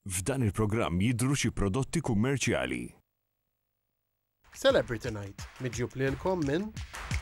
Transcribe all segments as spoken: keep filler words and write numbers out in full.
F'dan il-programm jidhru xi prodotti kummerċjali. Celebrity Night, miġjub lilkom minn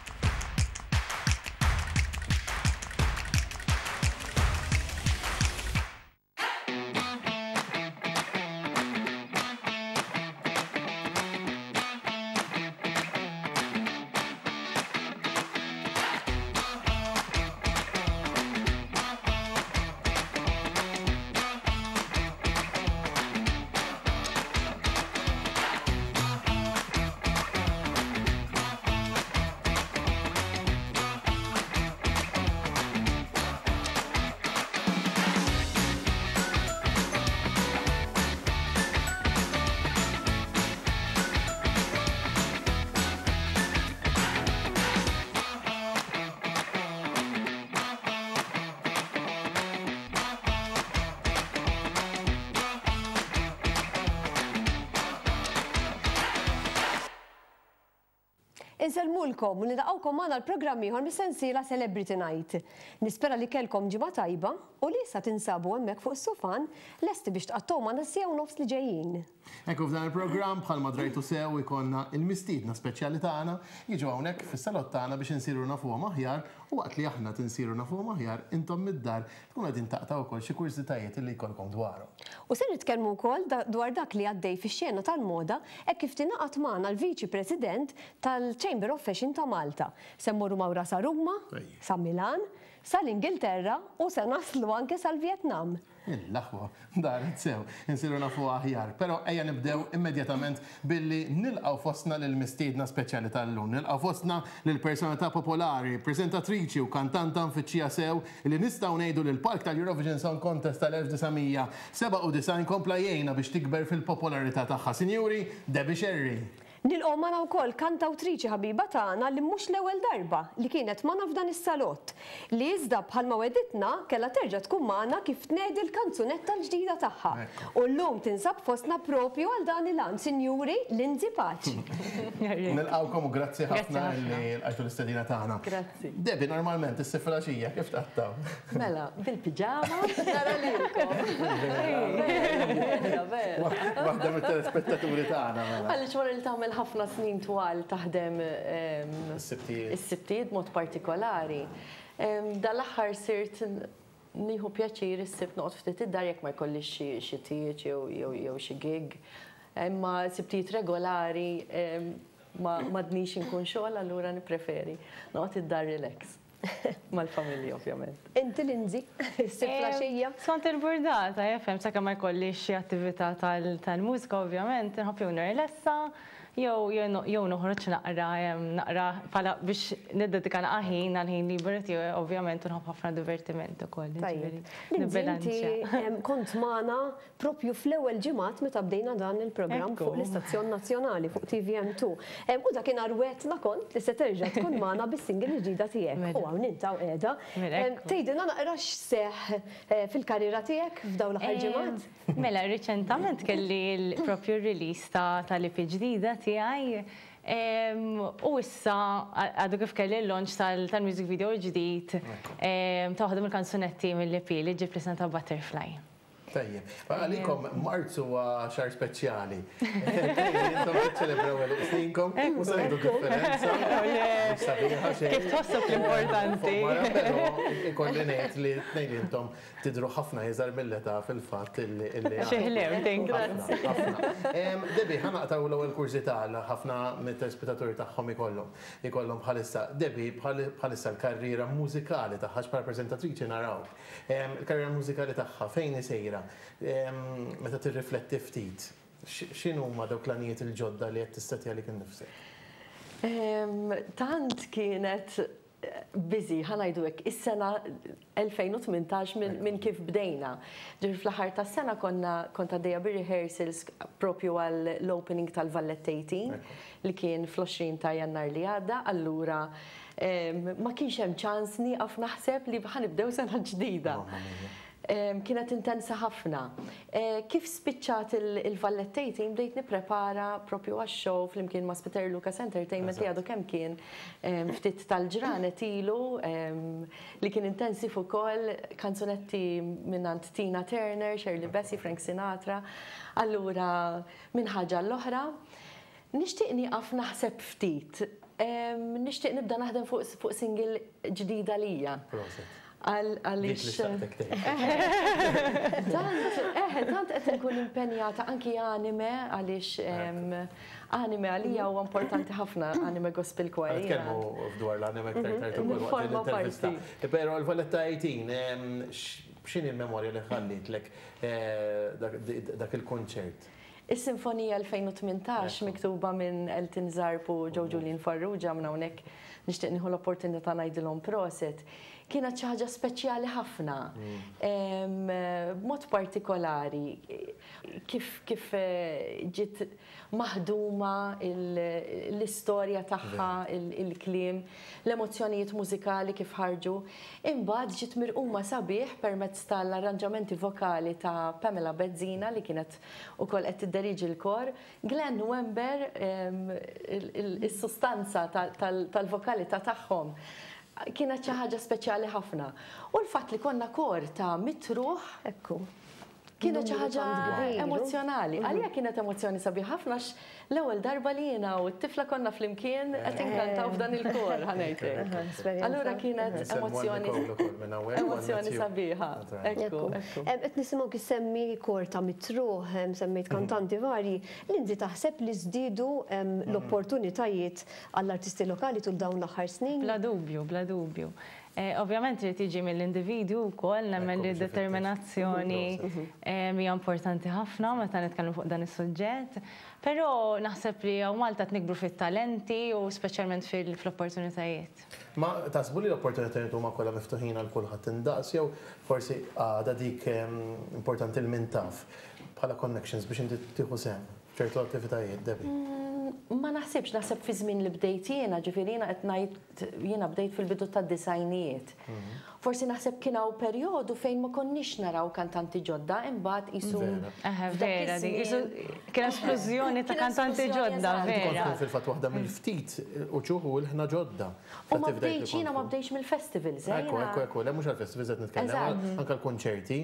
Inselmulkom u nidaqgħukom magħna l-programm ieħor mis-sensiela Celebrity Night. Nispera li kellkom ġimgħa tajba u li issa tinsabu hemmhekk fuq is-sufan lesti biex tqattgħu magħna sija u nofs li ġejjin. Ekku f'dan il-programm bħalma drejtu sew ikollna il-mistiedna speċjali tagħna jiġu hawnhekk fis-salott tagħna biex insiru nafuhom aħjar u waqt li aħna tinsiru nafuhom aħjar intom mid-dar tkun qegħdin taqtaw ukoll xi kurżitajiet li jkollkom dwarhom. U se nitkellmu wkoll dwar dak li għaddej fix-xena tal-moda hekk kif tingħaqad magħna l-Viċi President tal-Chamber of Fashion ta' Malta. Se mmorru mawra sa Ruma, sa Milan, sa l-Ingilterra u se naslu anke sal-Vjetnam. Il-laħwa, daret sew, insiru nafu aħjar. Pero ejja nibdew immedjatament billi nilqaw fostna l-mistiedna speċjali tal-lum. Nilqaw fostna l-personalità popolari, prezentatriċi u kantanta nfittxija sew li nistaw ngħidu li l-Park tal-Eurovision Song Contest tal-elf tisa' seba' u disgħin kompla jgħinha biex tikber fil-popolarità tagħha. Sinjuri, Debbie Sherry. Nilqgħu magħna wkoll kantawtriċi ħabiba tagħna li mhux l-ewwel darba li kienet magħna f'dan is-salott li iżda bħalma weditna kellha terġa' tkun magħna kif tnedi l-kanzunetta l-ġdida tagħha. U llum tinsab fostna propju għal dan il-għan, Sinjuri Lindsay Paċi. Nilqgħukom u grazzi ħafna li lqajtu l-istedina tagħna. Grazzi. Debbie, normalment is-siflaxija kif tattaw? Mela, bil-piġama, nara lilkom. Waħda mit-telespettaturi tagħna mela. Għaliex wara li tagħmel ħafna snin twal taħdem is-sibtijiet mod partikolari. Dal-aħħar sirt nieħu pjaċir is-sibt noqgħod ftit id-dar jekk ma jkollix xi tiegħi jew xi gig. Imma sibtijiet regolari ma dniex inkun xogħol allura nippreferi noqgħod id-dar relax. Mal-familja, ovvjament. Inti Lindsay, s-sifla xejja? Skont il-burdata, jafem, sakka ma jkollix xi attività tal-mużika, ovvjament, nħobb jew nirlessa, jew noħroġ naqra, naqra bħala biex niddedika ħin għal-ħin liberu tiegħi, ovvjament, nħobb ħafna divertiment ukoll. Lindsay, kont magħna propju fl-ewwel ġimgħat meta bdejna dan il-programm fuq l-Istazzjon Nazzjonali fuq T V M two. U dak kien arwetna kont li se terġa' tkun magħna bis-single ġdida tiegħek. Hawn inta u qiegħda. Tgħidilna naqra x'seħħ fil-karriera tiegħek f'dawn l-aħħar ġimgħat? Mela, riċentament kelli propju r-release ta' lipi ġdida tiegħi. U issa għadu kif kelli l-launch tal-music video ġdid ta' waħda mill-kanzunetti mill-lipi li ġi presenta Butterfly. Tajjeb, għalikom Marzu xar speċjali. Jintom ċelebraw l-istinkom, u sajdu differenza. Kif tossok l-importanti. Ikolli ngħid li t-nejn jintom tidru ħafna jizar mill-età fil-fatt illi. Xeħlem, grazzi. Debbie, ħanaqtaw l-ewwel kurzita ħafna mit-telespettaturi tagħhom ikollhom. Ikollhom bħalissa. Debbie, bħalissa l-karriera mużikali tagħha bħala preżentatriċi naraw. Il-karriera mużikali tagħha fejn isejra? Meta tirrifletti ftit, x'inhu huma dawk l-għanijiet il-ġodda li qed tistatja li kien nifsek? Tant kienet busy, ħanajdu hekk, is-sena elfejn u tmintax minn kif bdejna. Ġifieri fl-aħħar tas-sena konna kont għaddejja bir-rehearsals propju għall-opening tal-Valletta eighteen li kien fl-għoxrin ta' Jannar li għadda, allura ma kienx hemm ċans nieqaf naħseb li ħanibdew sena ġdida. kienet intensa ħafna. Kif spiċċat il-Vallettejtin bdejt nipprepara propju għax-show flimkien ma' Spiter Lucas Entertainment li għadu kemm kien ftit tal-ġranet ilu li kien intensiv ukoll kanzunetti minnant Tina Turner, Shirley Bassey, Frank Sinatra. Allura minn ħaġa l-oħra, nixtieq nieqaf naħseb ftit. Nixtieq nibda naħdem fuq single ġdida lija. Għalix. Tant qed nkun impenjata anki anime għaliex anime għalija huwa importanti ħafna anime gospel choir. Nitkellmu f'dwar l-anime l-intervista. Però l-Valletta tletin, x'inhi l-memorja li ħallitlek dak il-konċert? Is-Sinfonija elfejn u tmintax miktuba minn Elton Zarp u Joe Julien Farrugia minn hawnhekk nixtieq nieħu l-opportunità ngħidilhom proset. Kienet xi ħaġa speċjali ħafna. B'mod partikolari kif kif ġiet maħduma l-istorja tagħha, il-kliem, l-emozzjonijiet mużikali kif ħarġu. Imbagħad ġiet mirquma sabiħ permezz tal-arranġamenti vokali ta' Pamela Bezzina li kienet ukoll qed tidderiġi l-kor. Glenn Wember, is-sustanza tal-vokalità tagħhom kienet xi ħaġa speċjali ħafna. U l-fatt li konna kor ta' mitruħ, ekku, kienet xi ħaġa emozjonali. Għalija kienet emozzjoni sabiħ ħafna l-ewwel darba li jiena u t-tifla konna flimkien qed inkantaw f'dan il-kor ħanejtek. Allura kienet emozzjoni emozzjoni sabiħa. Ekku. Qed nisimgħu kif semmi kor ta' mitruħ, semmejt kantanti varji, li inti taħseb li żdiedu l-opportunitajiet għall-artisti lokali tul dawn l-aħħar snin? Bla dubju, bla dubju. Ovvjament li tiġi mill-individwu wkoll nemmen li determinazzjoni hija importanti ħafna meta nitkellmu fuq dan is-suġġett, però naħseb li hawn Malta tnikbru fit-talenti u speċjalment fil-opportunitajiet. Ma tasbu li l-opportunitajiet huma kollha miftuħin għal kulħadd indaqs jew forsi għadha dik importanti l-min taf bħala connections biex inti tieħu sehem ċertu attivitajiet, Debbie? Ma naħsibx, naħseb fi żmien li bdejt jiena, ġifieri jiena qed ngħid jiena bdejt fil-bidu tad-disajnijiet. Forsi naħseb kien hawn perjodu fejn ma konniex naraw kantanti ġodda, imbagħad isu vera kien esplużjoni ta' kantanti ġodda, vera. Fil-fatt waħda mill-ftit uċuħu l-ħna ġodda. U ma bdejx jiena ma bdejx mill-festivals. Ekku, ekku, ekku, le mhux għall-festivals qed nitkellem, anke l-konċerti.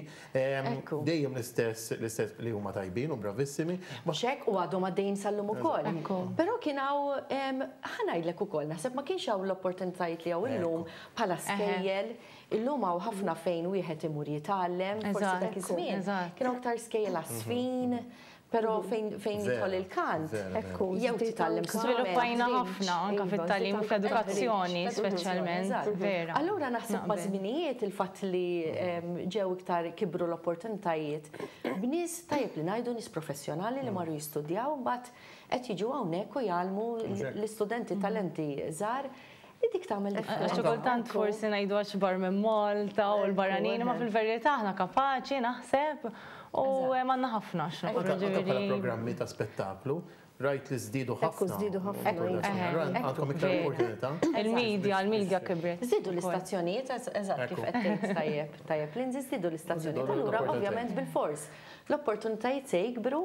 Dejjem l-istess li huma tajbin u bravissimi. Xek u għadhom għaddejjin sal-lum ukoll. Però kien hawn ħanajdlek ukoll, naħseb ma kienx hawn l-opportunitajiet li hawn illum bħala skejjel. Illum hawn ħafna fejn wieħed imur jitgħallem, forsi dak iż-żmien. Kienu aktar skejjel għasfin, però fejn jidħol il-kant. Jew titgħallem Sviluppajna ħafna anke fit-tagħlim u fl-edukazzjoni speċjalment, vera. Allura naħseb ma' żminijiet il-fatt li ġew iktar kibru l-opportunitajiet b'nies tajjeb li ngħidu nies professjonali li marru jistudjaw mbagħad qed jiġu hawnhekk u jgħallmu l-istudenti talenti żgħar li dik tagħmel differenza. Kultant forsi ngħidu għax bar minn Malta u l-barranin, ma fil-verità aħna kapaċi naħseb u għandna ħafna xogħol. Bħala programmi ta' spettaklu, rajt li żdiedu ħafna. Żdiedu ħafna. Għandkom iktar opportunità. Il-medja, il-medja kibret. Żdiedu l-istazzjonijiet, eżatt kif qed tgħid tajjeb, tajjeb li nżidu l-istazzjonijiet. Allura ovvjament bil-fors. L-opportunitajiet se jikbru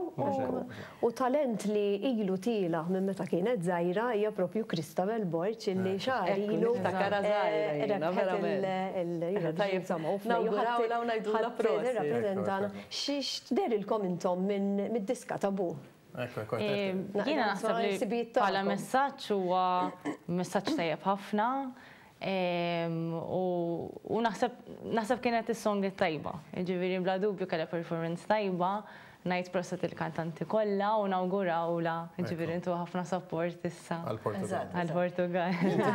u talent li ilu tila minn meta kienet żgħira hija propju Kristabel Borċ illi xahar ilu takara żgħira verament. Tajjeb sama u nawgurawla u ngħidulha rappreżentana. X'ix derilkom intom mid-diska tabu? Jiena naħseb li bħala messaġġ huwa messaġġ tajjeb ħafna. U naħseb kienet is-song li tajba. Ġifieri bla dubju kellha performance tajba, ngħid proset il-kantanti kollha u nawgurawla, ġifieri intu ħafna support issa. Għall-Portugal.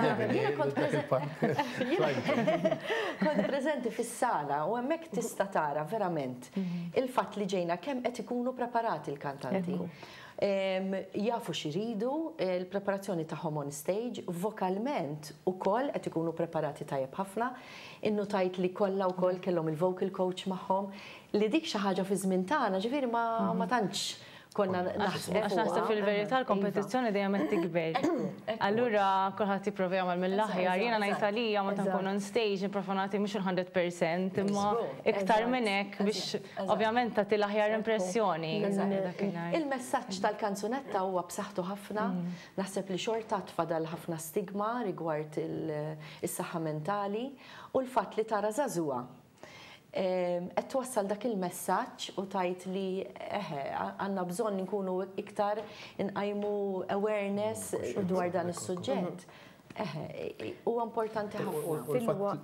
Kont preżenti fis-sala u hemmhekk tista' tara verament il-fatt li ġejna kemm qed ikunu preparati l-kantanti. Jafu xiridu, il-preparazzjoni tagħhom on stage, vokalment ukoll qed ikunu preparati tajjeb ħafna, innotajt li kollha wkoll kellhom il-vocal coach magħhom, li dik xi ħaġa fi żmien tagħna, ġifieri ma tantx konna Għax naħseb fil-verità l-kompetizzjoni dejjem qed tikber. Allura kulħadd jipprovi jagħmel mill-aħjar. Jiena ngħid għalija meta nkun on stage nipprova nagħti mhux il-hundred percent imma iktar minn hekk biex ovvjament tagħti l-aħjar impressjoni. Il-messaġġ tal-kanzunetta huwa b'saħħtu ħafna. Naħseb li xorta tfadal ħafna stigma rigward is-saħħa mentali u l-fatt li tara żagħżugħa qed twassal dak il-messaġġ u tajt li eħe għandna bżonn nkunu iktar inqajmu awareness dwar dan is-suġġett. Eħe, huwa importanti ħafna.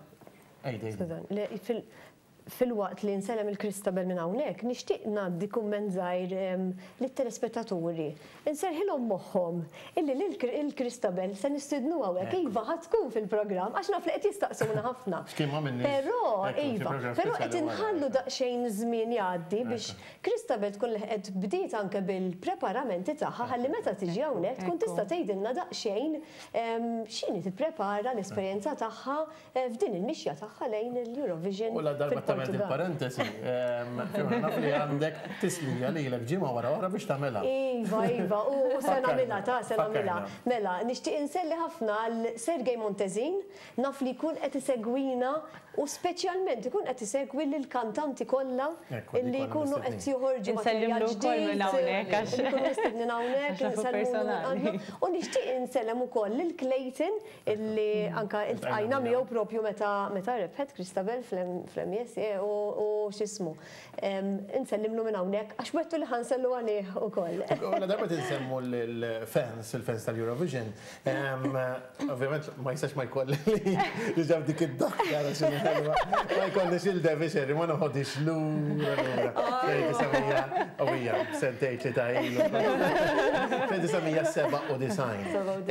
Fil-waqt li nsellem il-Kristabel minn hawnhekk, nixtieq ngħaddi kumment żgħir lit-telespettaturi. Inserħilhom moħħhom illi l-Kristabel se nistidnu hawnhekk iva ħadd tkun fil-programm għax naf li qed jistaqsuna ħafna. Però iva, però qed inħallu daqsxejn żmien jgħaddi biex Kristabel tkun qed bdiet anke bil-preparamenti tagħha ħalli meta tiġi hawnhekk tkun tista' tgħidilna daqsxejn x'inhi tipprepara l-esperjenza tagħha f'din il-mixja tagħha lejn il-Eurovision. Il-parentesi, naf li għandek tislija li l-ek ġimma wara wara biex tamela. Iva, iva, u sena mela, ta' sena mela. Mela, nixtieq inselli ħafna l-Sergej Montezin, naf li kun qed isegwina u speċjalment ikun qed isegwi lill-kantanti kollha illi jkunu qed joħorġu materjal ġdid. Ikunu mistednin hawnhekk, u nixtieq insellem ukoll lil Clayton illi anke iltqajna miegħu propju meta rebħet Kristabel fl-M S u x'ismu. Insellimlu minn hawnhekk għax wettu li ħansellu għalih ukoll. Għala darba tinsemmu l-fans, il-fans tal-Eurovision. Ovvjament ma jistax ma jkolli li ġab dik id-dakka ma jkollix il-deviċer, ma noħodix l-ura l-ura. Fejti samija, għawija, sentejt li ta' ilu. Fejti samija seba u design.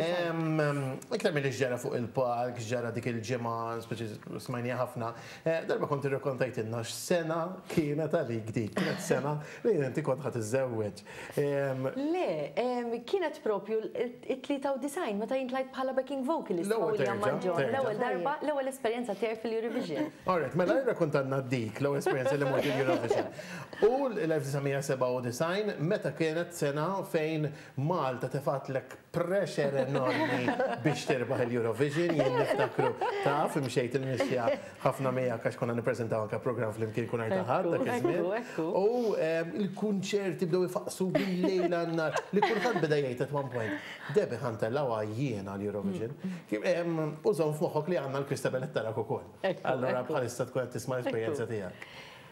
Iktar mill ġara fuq il-park, ġara dik il-ġemma, smajnija ħafna. Darba konti rekontajtinna x-sena kienet għalik dik, kienet sena li inti kont ħat iż-żewweġ. Le, kienet propju it-tlieta u design, meta jintlajt bħala backing vocalist. L-ewwel darba, l-ewwel esperjenza tiegħek fil-Eurovision. Alright, mela rekontanna dik l-ewwel esperjenza li mort il-Eurovision. U l-1997 seba' u design, meta kienet sena fejn Malta tefatlek pressure enormi biex tirbaħ il-Eurovision, jien niftakru taf imxejt il-mixja ħafna mija għax konna nippreżentaw anke programm fl-imkien kun ħadd dak iż-żmien. U il-kunċerti bdew ifaqsu bil-lejl għan-nar li kulħadd beda jgħid at one point. Debi ħantellawha jiena l-Eurovision. Użaw f'moħħok li għandna l-Kristabel qed tarak ukoll. Allura bħalissa tkun qed tisma' l-esperjenza tiegħek.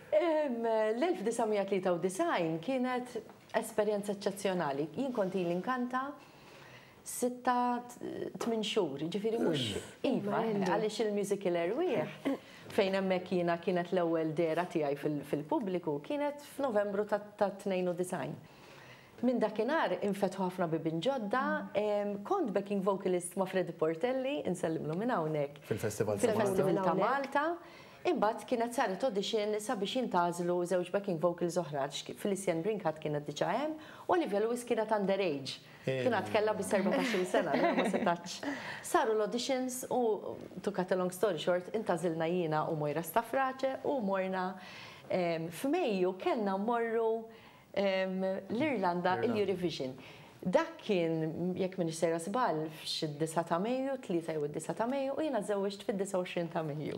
L-1993 kienet esperjenza eċċezzjonali. Jien konti l-inkanta sitta tmin xhur, ġifieri mhux iva, għaliex il-musical Erwieħ fejn hemmhekk jiena kienet l-ewwel dera tiegħi fil-pubbliku kienet f'Novembru ta' tnejn u design. Minn dakinhar infetħu ħafna bibin ġodda, kont backing vocalist ma' Freddy Portelli, insellimlu minn hawnhekk. Fil-Festival ta' Malta. Imbagħad kienet saret audition sabiex jintażlu żewġ backing vocals oħra, Felicien Brinkat kienet diġà hemm, u Olivia Lewis kienet underage. Kienet kellha bis erbatax-il sena, ma setax. Saru l-auditions u to cut a long story short, intażilna jiena u Mojra Staffrace u morna f'Mejju kellna mmorru l-Irlanda il-Eurovision. Dak kien, jekk minn ixsejra sbal, f'xid-disa ta' Mejju, tlieta jew id-disa ta' Mejju, u jiena żewġt fid-disa u għoxrin ta' Mejju.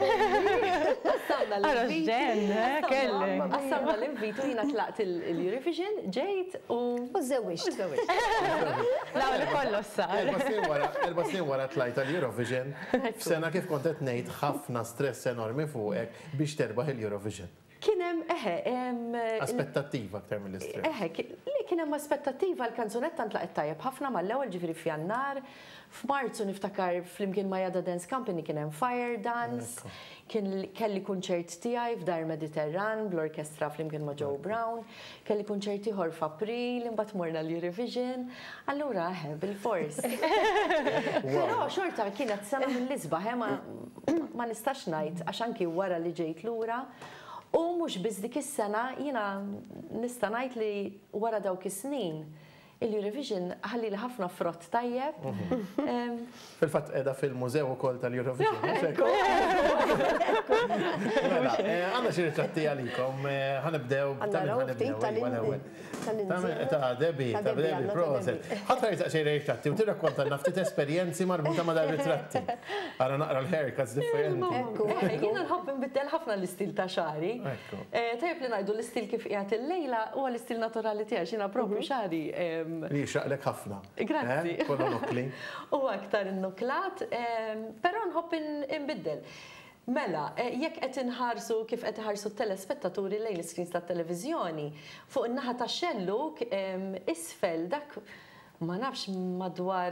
Assamna l-invitu jiena tlaqt il-Eurovision, ġejt u żewġt. L-għawli kollu s-sar. Erba' snin wara tlajt l-Eurovision, f'sena kif kont qed ngħid ħafna stress enormi fuqek biex terbaħ il-Eurovision. Kienem, eħe, aspettattiva aktar mill-istress. Eħe, li kienem aspettattiva l-kanzunetta ntlaqet tajjeb ħafna mal-ewwel ġifieri f'Jannar, f'Marzu niftakar flimkien ma' Jada Dance Company kien hemm Fire Dance, kelli kunċert tiegħi f'Dar Mediterran bl-orkestra flimkien ma' Joe Brown, kelli kunċert ieħor f'April, imbagħad morna l-Eurovision, allura eħe bil-fors. Però xorta kienet sena mill-isbaħ, ma nistax ngħid għax anki wara li ġejt lura. U mhux biss dik is-sena jiena nista' ngħid li wara dawk is-snin il-Eurovision ħalli li ħafna frott tajjeb. Fil-fatt edha fil-mużew ukoll tal-Eurovision. Għanna xi ritratti għalikom, ħanibdew ħanibdew. Ta' Debi, ta' Debi, proset. Ħadd jisaq xi ritratti u tirrakkonta ftit esperjenzi marbuta ma' dar ritratti. Ara naqra l-haircuts differenti. Jiena nħobb nbiddel ħafna l-istil ta' xari. Tajjeb li ngħidu l-istil kif qiegħed il-lejla huwa l-istil naturali tiegħi xina propju xari. Li xaqlek ħafna. Grazzi. Kolla nukli. U aktar innuklat, però nħobb inbiddel. Mela, jekk qed inħarsu kif qed iħarsu t-telespettaturi lejn l-screens tat-televiżjoni, fuq in-naħa tax-xelluk isfel dak ma nafx madwar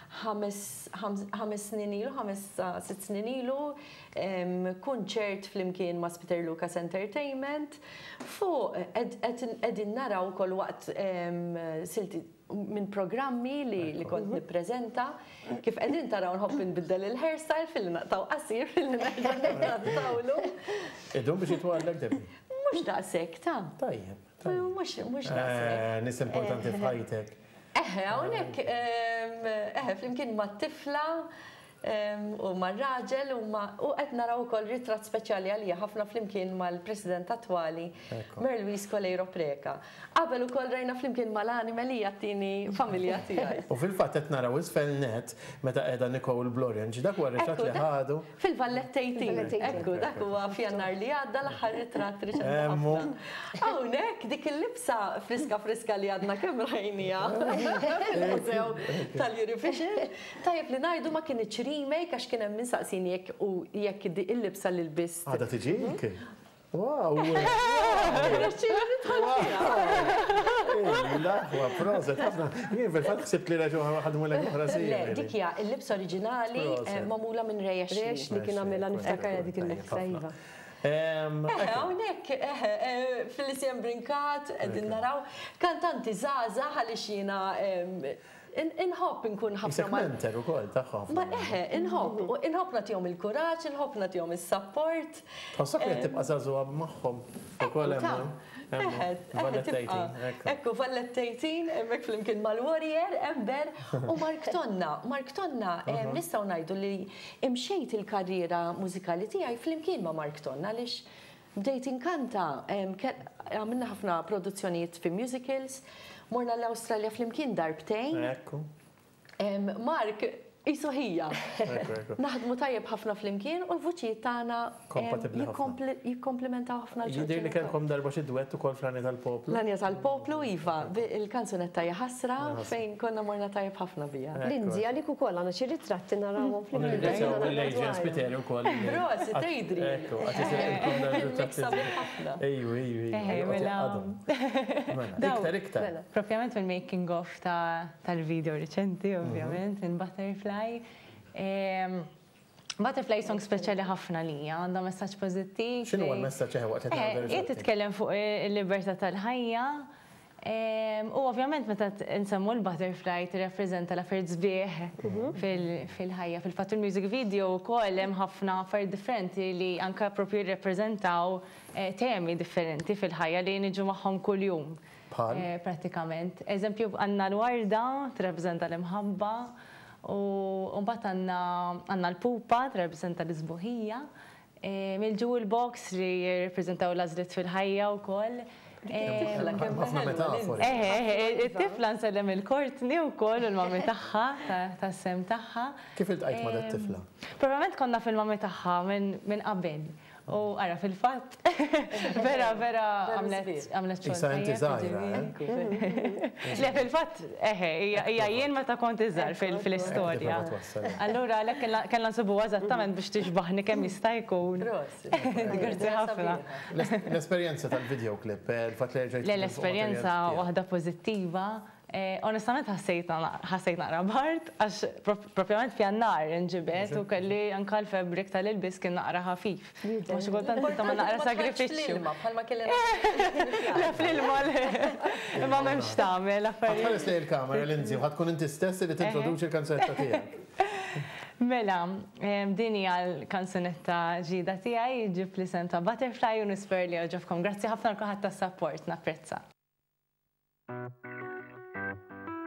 ħames snin ilu, ħames sitt snin ilu, kunċert flimkien ma' Peter Lucas Entertainment, fuq qegħdin naraw ukoll waqt silti minn programmi li kont nippreżenta, kif qegħdin taraw nħobb inbiddel il-hairstyle fil naqtaw qasir fil naqtawlu. Idhom biex jitwallek Debi? Mhux daqshekk ta'. Tajjeb. Mhux daqshekk. Nis importanti f'ħajtek. Eħe, hawnhekk eħe flimkien mat-tifla u mar-raġel u qed naraw ukoll ritratt speċjali għalija ħafna flimkien mal-President attwali Mary Louise Colero Preca. Qabel ukoll rajna flimkien mal-anime li jattini familja tiegħi. U fil-fatt qed naraw isfel net meta qiegħda Nicole Blorian, dak huwa ritratt li ħadu. Fil-Valletta eighteen, ekku, dak huwa f'Jannar li għadda l-aħħar ritratt riċenti ħafna. Hawnhekk dik il-libsa friska friska li għadna kemm rajnija fil-mużew tal-Eurovision. Tajjeb li ngħidu ma kienx remake għax kien hemm minsaqsin jekk u jekk il-libsa li lbist. Għadha tiġik? Wow! Laħwa, proset, ħafna. Jien fil-fatt ħsibt li raġu ħadmu l oħra sija. Dik hija l-libsa oriġinali magħmula minn Rejex. Rejex li kien għamilha niftakar dik il-libsa iva. Hawnhekk fil-isjem Brinkat qegħdin naraw kantanti żgħażagħ għaliex jiena inħobb inkun ħafna ma' Menter ukoll tagħhom. Ma eħe, inħobb, u inħobb nagħtihom il-kuraġġ, inħobb nagħtihom is-support. Tħossok li qed tibqa' żagħżugħa magħhom ukoll hemm. Ekku, Valletta eighteen, hemmhekk flimkien mal-Warrior, Ember u Mark Tonna. Mark Tonna nistgħu ngħidu li imxejt il-karriera mużikali tiegħi flimkien ma' Mark Tonna għaliex bdejt inkanta, għamilna ħafna produzzjonijiet fi musicals, morna l-Awstralja flimkien darbtejn. Ekku. Mark, isu hija. Naħdmu tajjeb ħafna flimkien u l-vuċijiet tagħna jikkomplementaw ħafna l-ġurġ. Jidher li kellkom darba xi duett ukoll fl-Anja tal-Poplu. L-Anja tal-Poplu iva, il-kanzunetta hija ħasra fejn konna morna tajjeb ħafna bija. Lindsay għalik ukoll għandna xi ritratti narawhom flimkien. L-Agents Piteri wkoll. Prosi, tgħidri. Ekku, ħafna. Ejju, ejju. Iktar, iktar. Propjament fil-making of tal-video riċenti, ovvjament, minn Butterfly. Butterfly song speċjali ħafna lija, għandha messaġġ pożittiv. X'inhu l-messaġġ waqt qed nagħmel? Qed titkellem fuq il-libertà tal-ħajja. U ovvjament meta nsemmu l-Butterfly tirrappreżenta l-affarijiet sbieħ fil-ħajja. Fil-fatt il-music video wkoll hemm ħafna affarijiet differenti li anke proprju jirrappreżentaw temi differenti fil-ħajja li niġu magħhom kuljum. Pratikament. Eżempju għandna l-warda tirrappreżenta l-imħabba. U mbagħad għandna l-pupa tirrappreżenta l-isbuħija, mill-jewel box li jirrappreżentaw l-għażliet fil-ħajja wkoll. Ħafna metafori. Eħe, it-tifla nsellem il-Courtney wkoll u l-mami tagħha tas-sem tagħha. Kif iltqajt ma' dat-tifla? Probablement konna fil-mami tagħha minn qabel. U għara fil-fatt, vera, vera għamlet xogħol. Issa inti żgħira, Le fil-fatt, eħe, hija jien meta kont iżgħar fil-istorja. Allura għalhekk kellna nsibu eżattament biex tixbaħni kemm jista' jkun. Grazzi ħafna. L-esperjenza tal-video clip, il-fatt li rġajt. L-esperjenza waħda pożittiva. Onestament ħassejt naqra bart, għax propjament f'jannar nġibet u kelli anka l-febrik tal-ilbis kien naqra ħafif. Mux għoltan tinta ma naqra sagrifiċċju. Bħalma kelli La fl-ilma ma memx tamel. Għatħares li il-kamera l-inzi, u ħatkun inti stessi li t-introduċi l-kanzunetta tijak. Mela, dini għal-kanzunetta ġida tijaj, ġib li senta Butterfly u nisper li għġofkom. Grazzi ħafna l-kuħat ta' support, napprezza.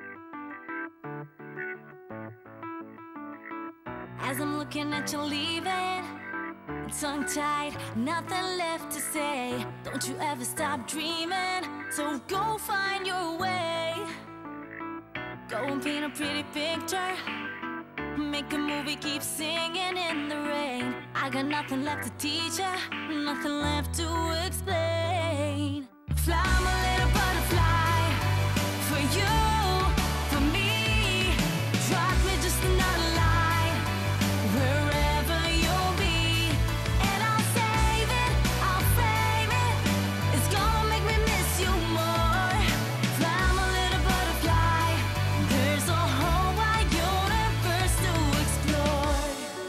as I'm looking at you leaving. Tongue-tied, nothing left to say. Don't you ever stop dreaming, so go find your way. Go and paint a pretty picture, make a movie, keep singing in the rain. I got nothing left to teach ya, nothing left to explain. Fly, I'm a little butterfly, for you, for me. Drop me just another line, wherever you'll be. And I'll save it, I'll frame it, it's gonna make me miss you more. Fly, I'm a little butterfly, there's a whole wide universe to explore.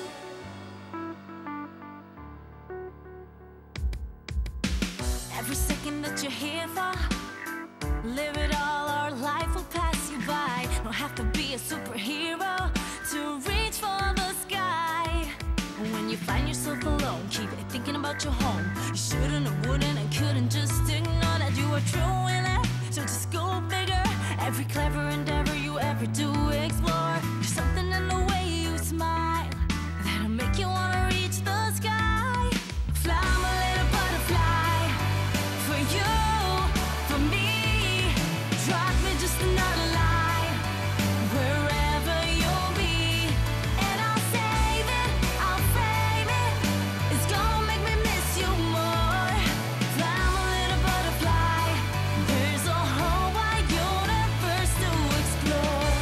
Every second that you're here for, live it all, our life will pass you by. Don't have to be a superhero to reach for the sky. And when you find yourself alone, keep thinking about your home. You shouldn't and wouldn't and couldn't just ignore that you are true in it. So just go bigger, every clever endeavor you ever do explore. There's something in the way you smile that'll make you wanna reach the sky. Fly, I'm a little butterfly, for you, for me. Drop me just another line, wherever you'll be. And I'll save it, I'll frame it, it's gonna make me miss you more. Fly, I'm a little butterfly, there's a whole wide universe to explore.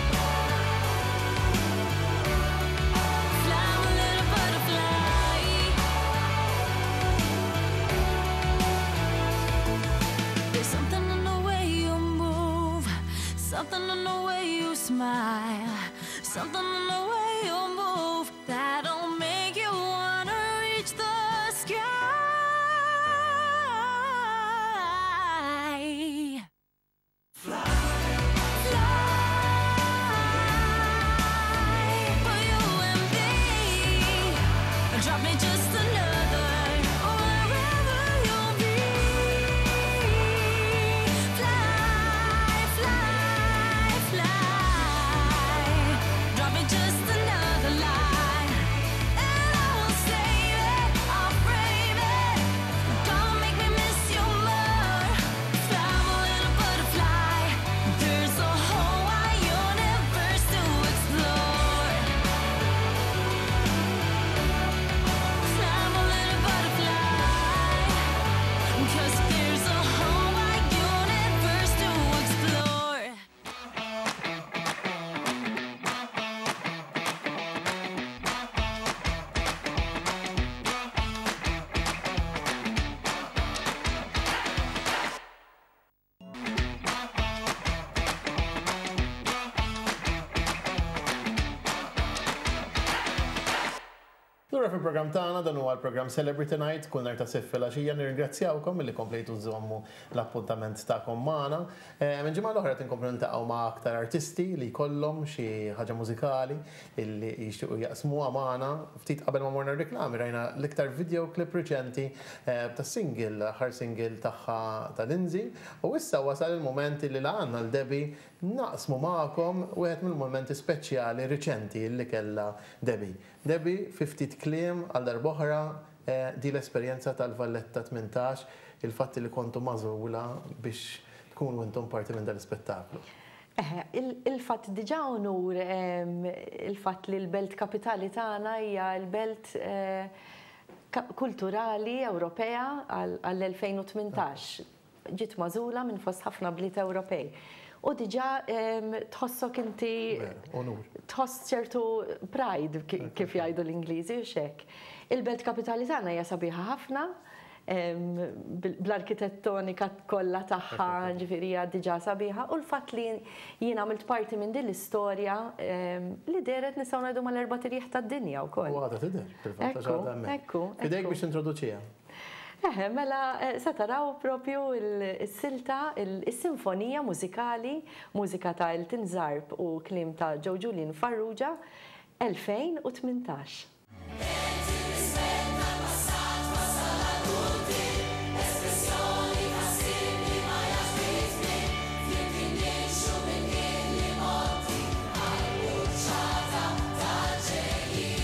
Fly, I'm a little butterfly. There's something in the way you move, something in the way you smile, something in the way you move that'll make you wanna reach the sky. Fly, for you and me. Drop me just another, wherever you'll be. Fly, fly, fly. Drop me just another line, and I will save it, I'll frame it. Gonna make me miss you more. Fly, I'm a little butterfly, there's a whole wide universe to explore. Fly, I'm a little butterfly, 'cause there's a whole wide universe to explore. Lura fil-program tagħna dan huwa l-programm Celebrity Night kull nhar ta' sif filgħaxija nirringrazzjawkom milli komplejtu żommu l-appuntament tagħkom magħna. Minn ġimgħa l-oħra tinkomplu niltaqgħu ma' aktar artisti li jkollhom xi ħaġa mużikali illi jixtiequ jaqsmuha magħna. Ftit qabel ma morna r-riklami rajna l-iktar video clip riċenti ta' single, aħħar single tagħha ta' Lindsay. U issa wasal il-mument li għandna l-Debi naqsmu magħkom wieħed mill-momenti speċjali riċenti li kellha Debi. Debi, fi ftit kliem għal darb'oħra di l-esperjenza tal-Valletta tmintax, il-fatt li kontu mażula biex tkunu intom parti minn dal-spettaklu. Il-fatt diġà onur il-fatt li l-belt kapitali tagħna hija l-belt kulturali Ewropea għall-elfejn u tmintax. Ġiet mażula minn fost ħafna bliet Ewropej. U diġà tħossok inti tħoss ċertu pride kif jgħidu l-Ingliżi u xek. Il-belt kapitali tagħna hija sabiħa ħafna, bl-arkitettonika kollha tagħha ġifieri hija diġà sabiħa u l-fatt li jien għamilt parti minn din l-istorja li deret nistgħu ngħidu mal-erba' tirjieħ tad-dinja wkoll. U għadha tidher, fil-fatt għax għadha hemmhekk. Ekku. Fidejk biex introduċiha. Eħe, mela se taraw propju il-silta, il-sinfonija mużikali, mużika ta' Elton Zarb u klim ta' Joe Julien Farrugia, elfejn u tmintax. Flimkien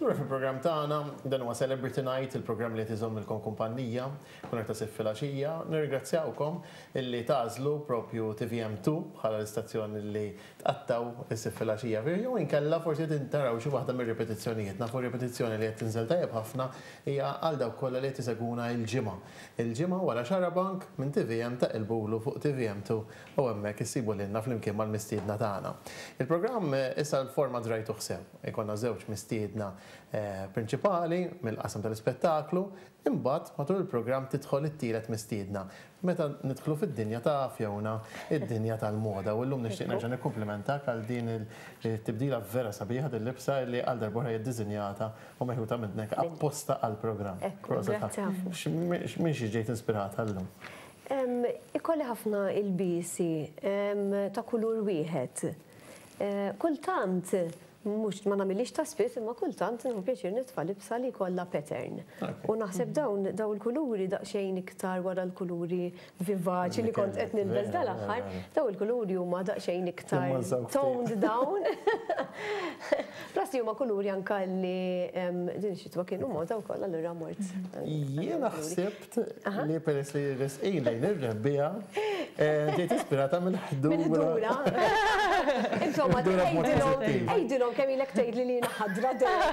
Lura fil-programm tagħna dan huwa Celebrity Night, il-programm li tiżomm il-kon kumpanija, kunek ta' sif filgħaxija. Nirringrazzjawkom illi tażlu propju T V M two bħala l-istazzjoni li tqattaw is-sif filgħaxija. Jew inkella forsi tintaraw xi waħda mir-repetizzjonijiet. Nafu repetizzjoni li qed tinżel tajjeb ħafna hija għal dawk kollha li tiseguna il-ġimgħa. Il-ġimgħa wara Xarabank minn T V M ta' ilbulu fuq T V M two u hemmhekk issibu lilna flimkien mal-mistiedna tagħna. Il-programm issa l-format rajtu ħsew. Ikonna żewġ mistiedna prinċipali mill-qasam tal-ispettaklu, imbagħad matul il-programm tidħol it-tielet mistiedna. Meta nidħlu fid-dinja ta' Fjona, id-dinja tal-moda, u llum nixtieq nerġa' nikkumplimentak għal din il-tibdila vera sabiħa dil-libsa li għal darbora hija ddiżinjata u meħuta minnek apposta għall-programm. X'min xi ġejt inspirata llum? Ikolli ħafna il-bisi ta' kulur wieħed. Kultant mux ma namillix ta' spiss, imma kultant nħu pjaċir nitfa' libsa li kollha pattern. U naħseb dawn daw il-kuluri daqsxejn iktar wara l-kuluri vivaċi li kont qed nilbes dal-aħħar, daw il-kuluri huma daqsxejn iktar toned down. Plasti huma kuluri anke li din xitwa kienu moda wkoll allura mort. Jiena ħsibt li peress li resqin lejn ir-rebbija ġejt ispirata mill-ħdura. Insomma, ejdilhom kemm ilek tgħid li lina ħadra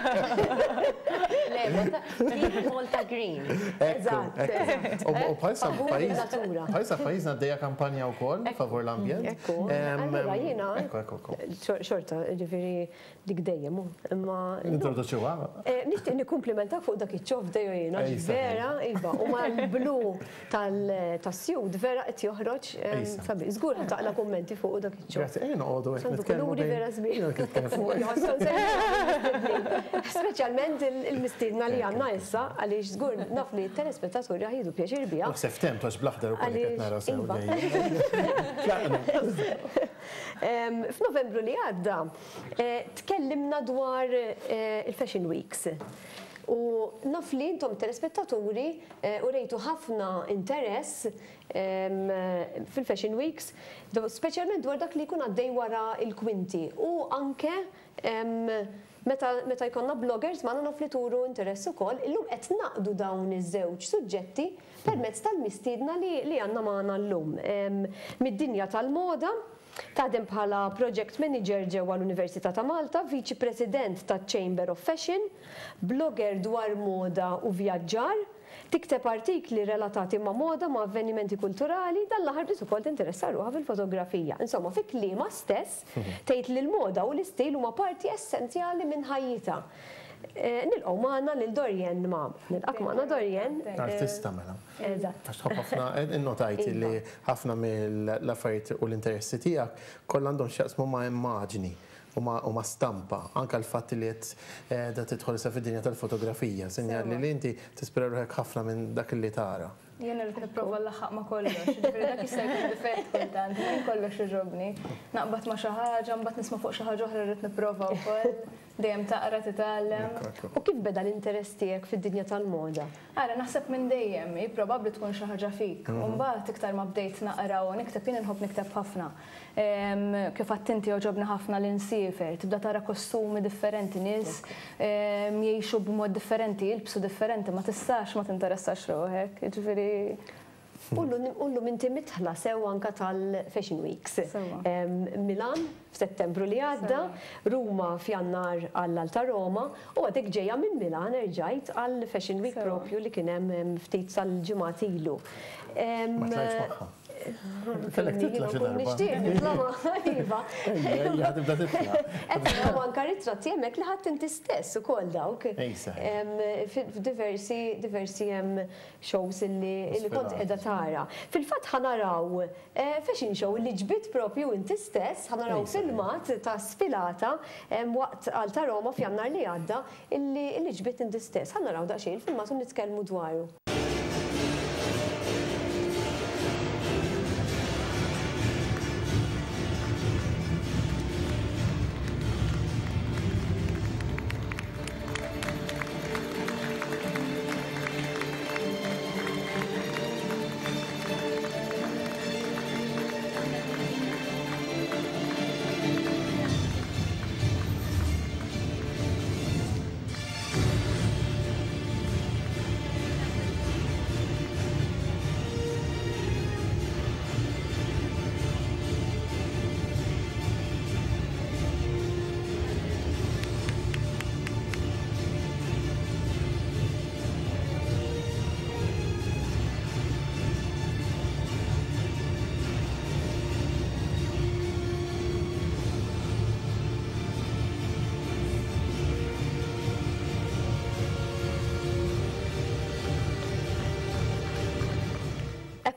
Le, Malta Green. Eżatt. U bħalsa pajjiżna għaddejja kampanja wkoll favur l-ambjent. Ekku. Allura jiena xorta, ġifieri dik dejjem imma introduċuha. Nixtieq nikkumplimenta fuq dak iċ-ċof dejju jiena vera iva u mal-blu tas-sjud vera qed joħroġ sabi. Żgur taqla kummenti fuq dak iċ-ċof. Grazzi, ejn noqogħdu hekk nitkellmu vera żbieħ. Speċjalment il-mistiedna li għandna issa, għaliex żgur naf li t-telespettaturi ħajdu pjaċir biha. Septem tax blaħdar ukoll qed nara sew F'Novembru li għadda tkellimna dwar il-Fashion Weeks. U naf li intom telespettaturi u rejtu ħafna interess fil-Fashion Weeks, speċjalment dwar dak li jkun għaddej wara il-kwinti. U anke meta jkollna bloggers ma naf li turu interess ukoll, illum qed naqdu dawn iż-żewġ suġġetti permezz tal-mistiedna li għandna magħna llum. Mid-dinja tal-moda, taħdem bħala project manager ġewwa l-Università ta' Malta, viċi president ta' Chamber of Fashion, blogger dwar moda u vjaġġar, tikteb artikli relatati ma' moda ma' avvenimenti kulturali, dal-aħħar biss ukoll tinteressa ruħha fil-fotografija. Insomma, fi kliema stess tgħid li l-moda u l-istil huma parti essenzjali minn ħajjitha. Nilqgħu magħna lil Dorjen ma' nilqak magħna Dorjen. Artista mela. Eżatt. Għax ħafna innotajti li ħafna mill-affarijiet u l-interessi tiegħek kollha għandhom x'jaqsmu ma' immaġni u ma' stampa, anke l-fatt li qed da tidħol sa fid-dinja tal-fotografija, sinjali li inti tispira ruħek ħafna minn dak li tara. Jien rrid nipprova nlaħħaq ma' kollox, ġifieri dak jista' jkun difett kultant, minn kollox iġobni. Naqbad ma' xi ħaġa, mbagħad nisma' fuq xi ħaġa oħra rrid nipprova wkoll, dejjem taqra titgħallem. U kif beda l-interess tiegħek fid-dinja tal-moda? Ara naħseb minn dejjem, hi probabbli tkun xi ħaġa fik. U mbagħad iktar ma bdejt naqra u nikteb jien inħobb nikteb ħafna. Kif għadt inti joġobni ħafna li nsifer, tibda tara kostumi differenti, nies jgħixu b'mod differenti, jilbsu differenti, ma tistax ma tinteressax ruħek. Ġifieri Ullu minti mitħla sew anka tal-Fashion Weeks. Milan f'Settembru li għadda, Ruma f'Jannar għall-Alta Roma, u għadek ġejja minn Milan erġajt għall-Fashion Week propju li kien hemm ftit sal-ġimgħat ilu. Ma tlajtx magħha. Kellek titla xi darba. Nixtieq nitla' magħha iva. Ejja tibda titla'. Qed nagħmlu anke ritratti hemmhekk li ħadd inti stess ukoll dawk. F'diversi diversi hemm shows li kont qiegħda tara. Fil-fatt ħanaraw fashion show li ġbit propju inti stess, ħanaraw filmat ta' sfilata waqt Alta Roma f'Jannar li għadda illi ġbit inti stess. Ħanaraw daqsxejn il-filmat u nitkellmu dwaru.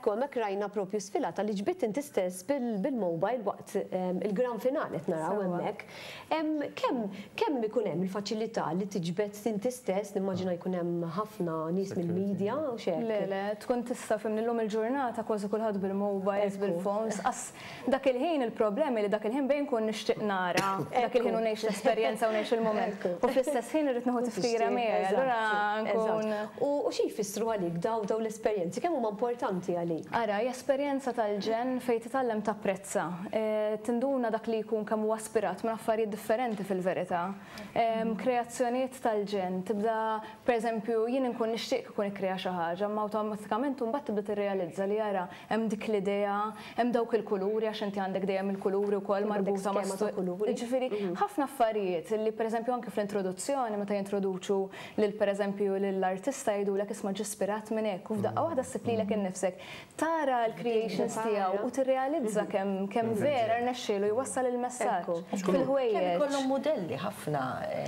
ekku hemmhekk rajna propju sfilata li ġbiet inti stess bil-mobile waqt il-gran finale qed naraw hemmhekk. Kemm ikun hemm il-faċilità li tiġbed inti stess, nimmaġina jkun hemm ħafna nies mill-medja u x'hekk. Le, le, tkun tista' fim illum il-ġurnata kważi kulħadd bil-mobiles, bil-phones. As dak il-ħin il-problemi li dak il-ħin bejn kun nixtieq nara, dak il-ħin u ngħix l-esperjenza u ngħix il-moment. U fl-istess ħin irid nieħu tifkira miegħi, allura nkun. U xi jfissru għalik daw daw l-esperjenzi, kemm huma importanti għalik? Ara, esperjenza tal-ġen fejn titgħallem tapprezza. Tinduna dak li jkun kemm huwa aspirat minn affarijiet differenti fil-verità. Kreazzjonijiet tal-ġen, tibda pereżempju jien inkun nixtieq ikun ikkrea xi ħaġa, ma awtomatikament mbagħad tibda tirrealizza li jara hemm dik l-idea, hemm dawk il-kuluri għax inti għandek dejjem il-kuluri wkoll marbuta ma' kuluri. Ġifieri ħafna affarijiet li pereżempju anke fl-introduzzjoni meta jintroduċu lil pereżempju lill-artista jgħidulek isma' ġispirat minn hekk u f'daqqa waħda ssib lilek innifsek tara l-creations tiegħu u tirrealizza kemm kemm vera rnexxielu jwassal il-messaġġ fil-ħwejjeġ. Kemm ikollhom modelli ħafna.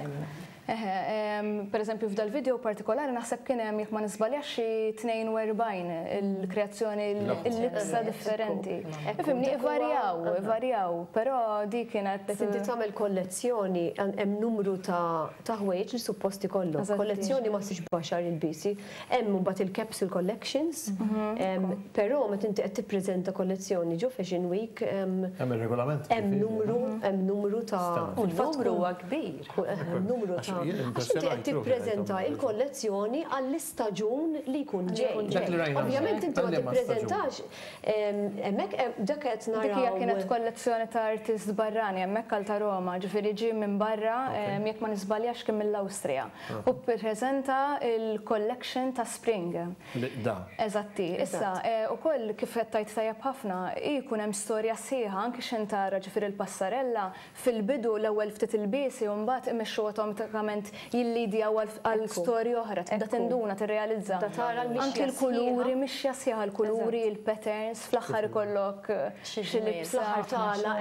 Per eżempju, f'dal video partikolari naħseb kien hemm jekk ma nisbaljax xi tnejn u erbgħin il-kreazzjoni l-libsa differenti. Ifhimni ivarjaw, ivarjaw, però di kienet. Inti tagħmel kollezzjoni hemm numru ta' ħwejjeġ li supposti kollu. Kollezzjoni ma six baxar il-bisi. Hemm mbagħad il-capsule collections, però meta inti qed tippreżenta kollezzjoni ġo Fashion Week hemm ir-regolament. Hemm numru, hemm numru ta' numru huwa kbir. Numru ta' għax inti qed tippreżenta l-kollezzjoni għall-istaġun li jkun ġej. Ovvjament inti ma tippreżentax hemmhekk dak qed naraw. Dik hija kienet kollezzjoni ta' artist barrani hemmhekk għal ta' Roma, ġifieri ġie minn barra jekk ma nisbaljax kien mill-Awstrija. U ppreżenta il-collection ta' Spring. Da. Eżatti. Issa ukoll kif qed tajt tajjeb ħafna jkun hemm storja sieħa anke x'intara ġifieri l-passarella fil-bidu l-ewwel ftit il-biesi u mbagħad imexxu automatikament jillidjaw għal storja oħra, tibda tinduna tirrealizza. Anke l-kuluri mixja sieħa l-kuluri, il-patterns, fl-aħħar ikollok xi libsa tagħla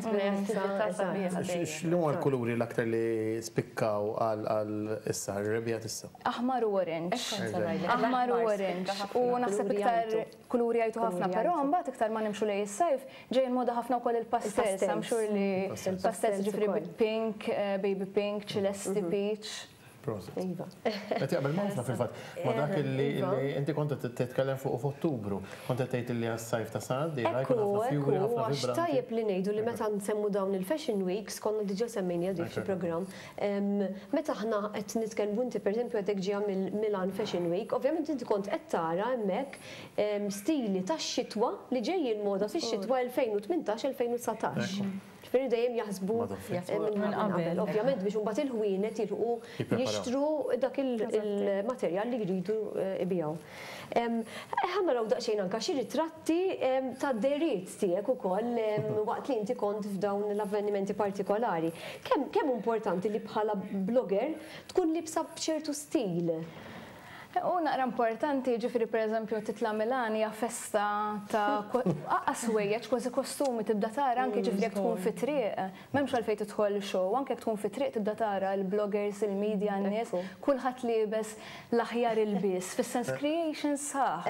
eżatt. X'huma l-kuluri l-aktar li spikkaw għal issa r-rebjat issa? Aħmar u orange. Aħmar u orange. U naħseb iktar kuluri jgħidu ħafna, però mbagħad iktar ma nimxu lejn is-sajf ġej moda ħafna wkoll il-pastels. I'm sure li pastels ġifri pink, baby pink, celesti peach. Iva. Qed jaqbel mawfna fil-fatt. Ma dak li inti kont titkellem fuq f'Ottubru, kont qed tgħid li għas-sajf ta' Sandy, jkun ħafna fjuri, ħafna vibranti. Tajjeb li ngħidu li meta nsemmu dawn il-Fashion Weeks, konna diġà semmejni għadih xi programm. Meta aħna qed nitkellmu inti pereżempju għadek ġija Milan Fashion Week, ovvjament inti kont qed tara hemmhekk stili tax-xitwa li ġejjin moda fix-xitwa elfejn u tmintax elfejn u tsatax. Ġifieri dejjem jaħsbu minn qabel. Ovvjament biex imbagħad il-ħwienet jilħu jixtru dak il-materjal li jridu ibijaw. Ħanna daqsxejn anke xi ritratti ta' deriet tiegħek ukoll waqt li inti kont f'dawn l-avvenimenti partikolari. Kemm importanti li bħala blogger tkun libsa b'ċertu stil? U naqra importanti ġifiri per eżempju titla Milan hija festa ta' aqqas wejjeġ kważi kostumi tibda tara anke ġifiri jekk tkun fi triq, m'hemmx għalfejn tidħol show, anke jekk tkun fi triq tibda tara l-bloggers, il-media, n-nies, kulħadd liebes l-aħjar il-biss, fis-sens creation sħaħ,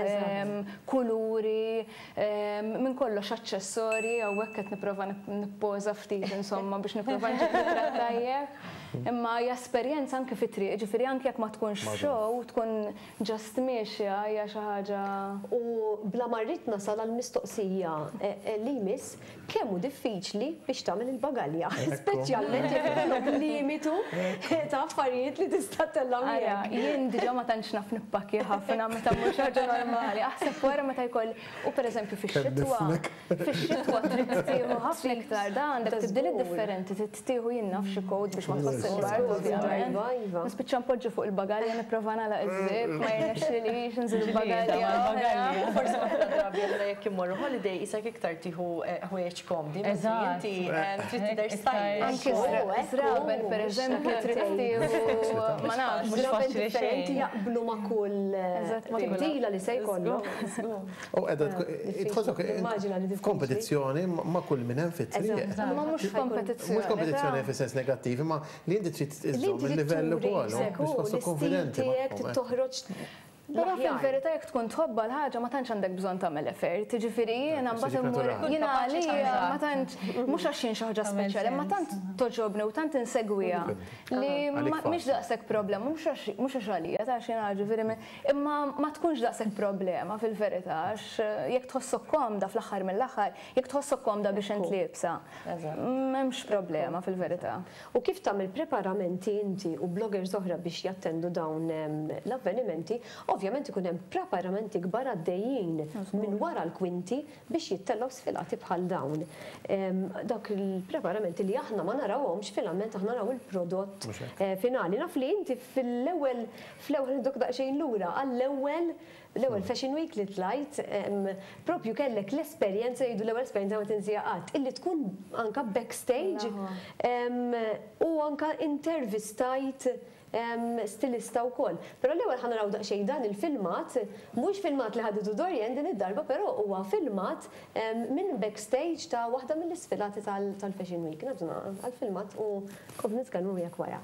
kuluri, minn kollox aċċessorji, hawnhekk qed nipprova nippoża ftit insomma biex nipprova nġib ritratt tajjeb. Imma hija esperjenza anke fi triq, ġifieri anke jekk ma tkunx show, tkun ġast miexja hija xi ħaġa. U bla marrit nasal għall-mistoqsija li jmiss kemm hu diffiċli biex tagħmel il-bagalja, speċjalment jekk ikollok limitu ta' affarijiet li tista' tella miegħek. Jien diġà ma tantx naf nippakki ħafna meta mhux ħaġa normali. Aħseb wara meta jkoll u pereżempju fix-xitwa, fix-xitwa trid tieħu ħafna iktar da għandek tibdiliet differenti, trid tieħu jien naf xi kod biex ma tħoss il-bart ovvjament. Nispiċċa npoġġu fuq il-bagalja nipprova nagħlaq iż-żib, ma jirnexxilix nżil il-bagalja. Forsi waħda drabi għandha jekk immorru holiday isek iktar tieħu ħwejjeġ komdi, inti trid tidher style. Anke żraben pereżempju trid tieħu ma nafx mhux faċli differenti jaqblu ma' kull tibdila li se jkollok. U qiegħda tħossok f'kompetizzjoni ma' kull minn hemm fit-triq. Ma mhux kompetizzjoni. Mhux kompetizzjoni fis-sens negattiv, ma li inti trid iżżomm il-livell ukoll biex toħsok konfidenti. Toħroġ Però fil-verità jekk tkun tħobba l-ħaġa ma tantx għandek bżonn tagħmel effert. Jiġifieri jiena mbagħad immur jiena għalija ma tantx mhux għax xi ħaġa speċjali, ma tant toġobni u tant insegwiha li mhix daqshekk problema, mhux għax għalija ta' xi ħaġa ġifieri imma ma tkunx daqshekk problema fil-verità għax jekk tħossok komda fl-aħħar mill-aħħar, jekk tħossok komda biex int libsa. M'hemmx problema fil-verità. U kif tagħmel preparamenti inti u bloggers oħra biex jattendu dawn l-avvenimenti, ovvjament ikun hemm preparamenti kbar għaddejjin minn wara l-kwinti biex jittellaw sfilati bħal dawn. Dak il-preparamenti li aħna ma narawhomx filament aħna naraw il-prodott finali. Naf li inti fil-ewwel fl-ewwel dok daqsxejn lura għall-ewwel l-ewwel Fashion Week li tlajt propju kellek l-esperjenza jgħidu l-ewwel esperjenza ma tinsija qatt illi tkun anka backstage u anka intervistajt stilista wkoll. Però l-ewwel ħa naraw daqsxejn dan il-filmat, mhux filmat li ħaditu Dorjen din id-darba, però huwa filmat minn backstage ta' waħda mill-isfilati tal-Fashion Week. Nagħtuna għall-filmat u kont nitkellmu miegħek wara.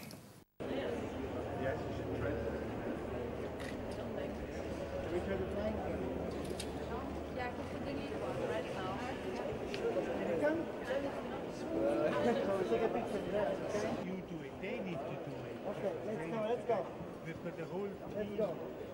With the whole let's go.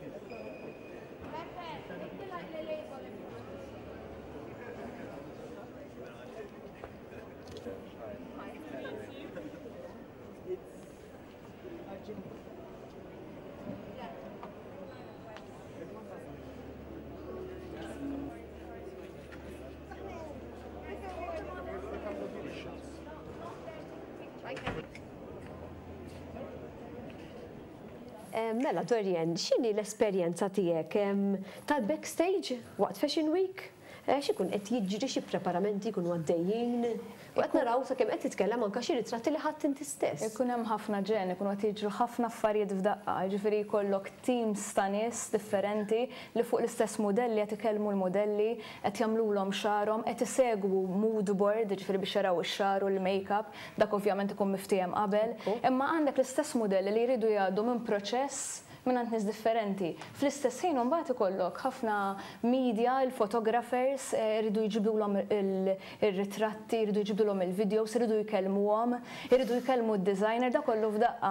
Mela, Dorjen, x'inhi l-esperjenza tiegħek tal-backstage waqt Fashion Week? X'ikun qed jiġri xi preparamenti jkunu għaddejjin? U qed naraw sakemm qed titkellem anke xi ritratti li ħadd inti stess. Ikun hemm ħafna ġen, ikun qed jiġru ħafna affarijiet f'daqqa, jiġifieri jkollok teams ta' nies differenti li fuq l-istess modelli qed ikellmu l-modelli, qed jagħmluhom xarhom, qed isegwu mood board, jiġifieri biex jaraw ix-xar u l-makeup, dak ovvjament ikun miftijem qabel, imma għandek l-istess modelli li jridu jgħaddu minn proċess minn nies differenti. Fl-istess ħin mbagħad ikollok ħafna media, il-photographers iridu jġibdulhom ir-ritratti, iridu jġibdulhom il-videos, iridu jkellmuhom, iridu jkellmu d-designer da kollu f'daqqa.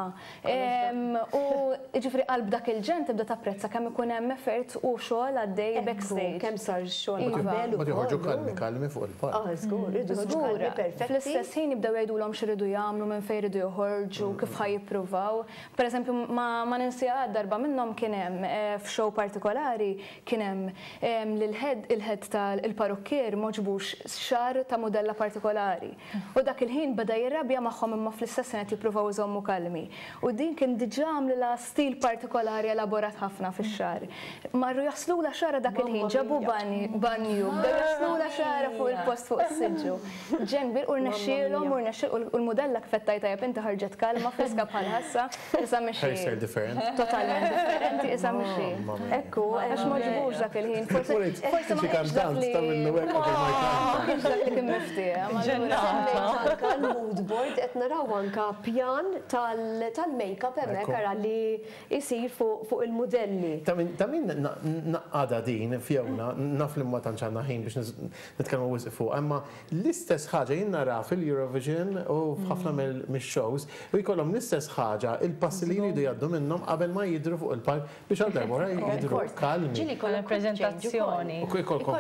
U jiġifieri qalb dak il-ġen tibda tapprezza kemm ikun hemm effort u xogħol għaddej backstage. Kemm sar xogħol qabel Ma joħorġu kalmi kalmi fuq il-park. Ah, żgur, iridu żgur perfetti. Fl-istess ħin jibdew jgħidulhom x'iridu jagħmlu minn fejn iridu joħorġu, kif ħajjippruvaw. Pereżempju ma ninsija darba minnhom kien hemm f'show partikolari kien hemm lil-head il-head tal-parukkier moġbux xar ta' modella partikolari. U dak il-ħin beda jirrabja magħhom imma fl-istess qed jippruvaw iżommu kalmi. U din kien diġà għamlilha stil partikolari elaborat ħafna fix-xar. Marru jaslula xara dak il-ħin, ġabu banju, bdew jaslula xara fuq il-post fuq is-siġġu. Ġen bir u rnexxielhom u rnexxiel u l-modella kif tajjeb inti ħarġet kalma friska bħal ħassa issa mixi. Totalment differenti issa mixi. Ekku, għax ma ġibux dak il-ħin. Forsi ma kienx dak li kienx dak li kien miftieq. Mood board qed naraw anke pjan tal-makeup hemmhekk ara li jsir fuq il-modelli. Ta' min naqqada din fjewna, naf li ma tantx għandna ħin biex nitkellmu wisq fuq, imma l-istess ħaġa jien nara fil-Eurovision u f'ħafna mill-shows u jkollhom l-istess ħaġa il-passi li jridu jgħaddu minnhom qabel ma jidhru fuq il-park biex għal darbora jidhru kalmi. Ġili kollha preżentazzjoni. U jkollkom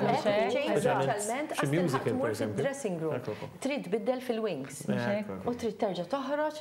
xi musical per eżempju. Dressing room. Trid biddel fil-wings. U trid terġa' toħroġ.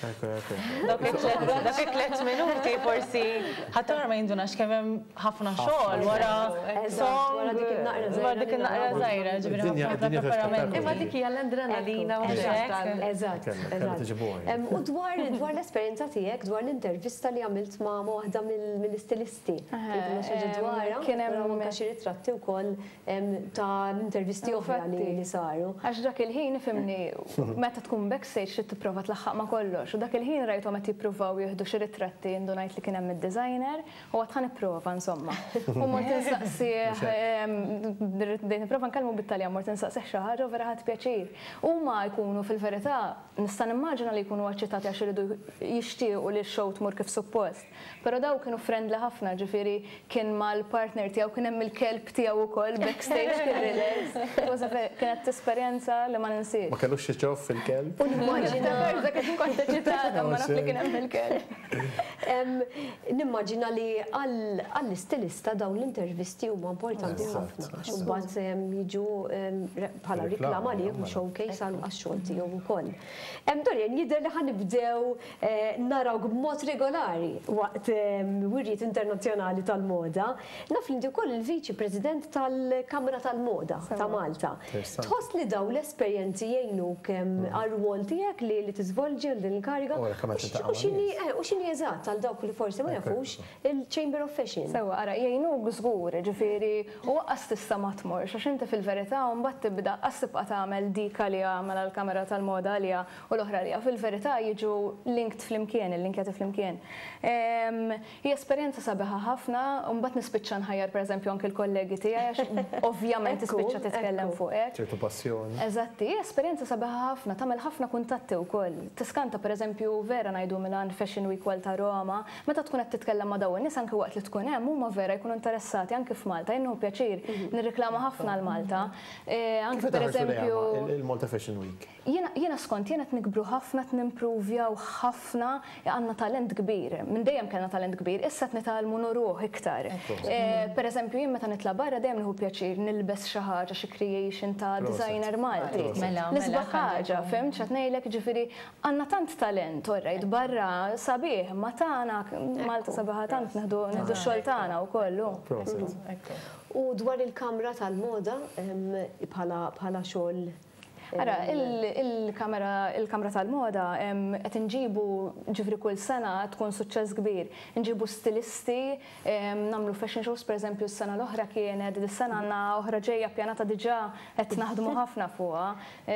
Dak it-tliet minuti forsi ħadd ma jindunax kemm hemm ħafna xogħol wara wara dik il-naqra dik il-naqra żgħira, ġifieri ħafna preparamenti. Imma dik hija l-adrenalina u Eżatt, eżatt. U dwar l-esperjenza tiegħek dwar l-intervista li għamilt ma' waħda mill-istilisti. Kien hemm xi ritratti wkoll ta' intervisti oħra li saru. Għax dak il-ħin ifimni meta tkun backstage trid tipprova tlaħħaq ma' kollox. U dak il-ħin rajthom qed jippruvaw jieħdu xi ritratti indunajt li kien hemm id-designer u għad ħanipprova insomma. U mort insaqsih dejn nipprova nkellmu bit-Taljan mort insaqsih xi ħaġa u vera ħadd pjaċir. Huma jkunu fil-verità nista' nimmaġina li jkunu eċċitati għax iridu jixtiequ li x-show tmur kif suppost. Pero daw kienu friendly ħafna, ġifieri kien mal-partner tiegħu kien hemm il-kelb tiegħu wkoll backstage kien relax. Kienet esperjenza li ma ninsiex. Ma kellux xi ġof fil-kelb? Nimmaġina dak kont ċitata ma naf li kien hemm il-kelb. Nimmaġina li għall-istilista dawn l-intervisti huma importanti ħafna. Mbagħad jiġu bħala riklama li jekk showcase għax-xogħol tiegħu wkoll. Dorien, jidher li ħanibdew naraw b'mod regolari waqt wirjiet internazzjonali tal-moda. Naf li wkoll il-Viċi President tal-Kamra tal-Moda ta' Malta. Tħoss li daw l-esperjenzi jgħinuk għar-rwol tiegħek li li tiżvolġi din il-kariga. U x'inhi eżatt għal dawk li forsi ma jafux il-Chamber of Fashion. Sewa, ara jgħinuk żgur, ġifieri u waqqas tista' ma tmorx għax inti fil-verità u mbagħad tibda qas tibqa' tagħmel dik li għamel għall-Kamra tal-Moda li u l-oħra li fil-verità jiġu linked fl-imkien, il-linkjati fl-imkien. Hi esperjenza sabiħa ħafna, u mbagħad nispiċċa nħajjar pereżempju anke l-kollegi tiegħi għax ovvjament tispiċċa titkellem fuq hekk. ċertu passjoni. Eżatti, hi esperjenza sabiħa ħafna, tagħmel ħafna kuntatti wkoll. Tiskanta pereżempju vera ngħidu Milan Fashion Week ta' Roma, meta tkun qed titkellem ma' dawn nies anke waqt li tkun hemm huma vera jkunu interessati anke f'Malta, jennu pjaċir nirriklama ħafna l-Malta. Anke pereżempju il-Malta Fashion Week. Jiena skont jiena qed nikbru ħafna t-nimprovjaw ħafna għandna talent kbir. Minn dejjem kellna talent kbir, issa qed nitalmu nuruh iktar. Pereżempju jien meta nitla' barra dejjem nieħu pjaċir nilbes xi ħaġa xi creation ta' designer Malti. Nisbaħ ħaġa, fimt x'qed ngħidlek ġifieri għandna tant talent orrejt barra sabiħ, ma tagħna Malta sabiħa tant nieħdu x-xogħol tagħna wkoll. U dwar il-Kamra tal-Moda bħala xogħol. Ara, il-Kamra tal-Moda qed inġibu ġifri kull sena tkun suċċess kbir. Nġibu stilisti, nagħmlu fashion shows, pereżempju s-sena l-oħra kienet, dis-sena għandna oħra ġejja ppjanata diġà qed naħdmu ħafna fuqha.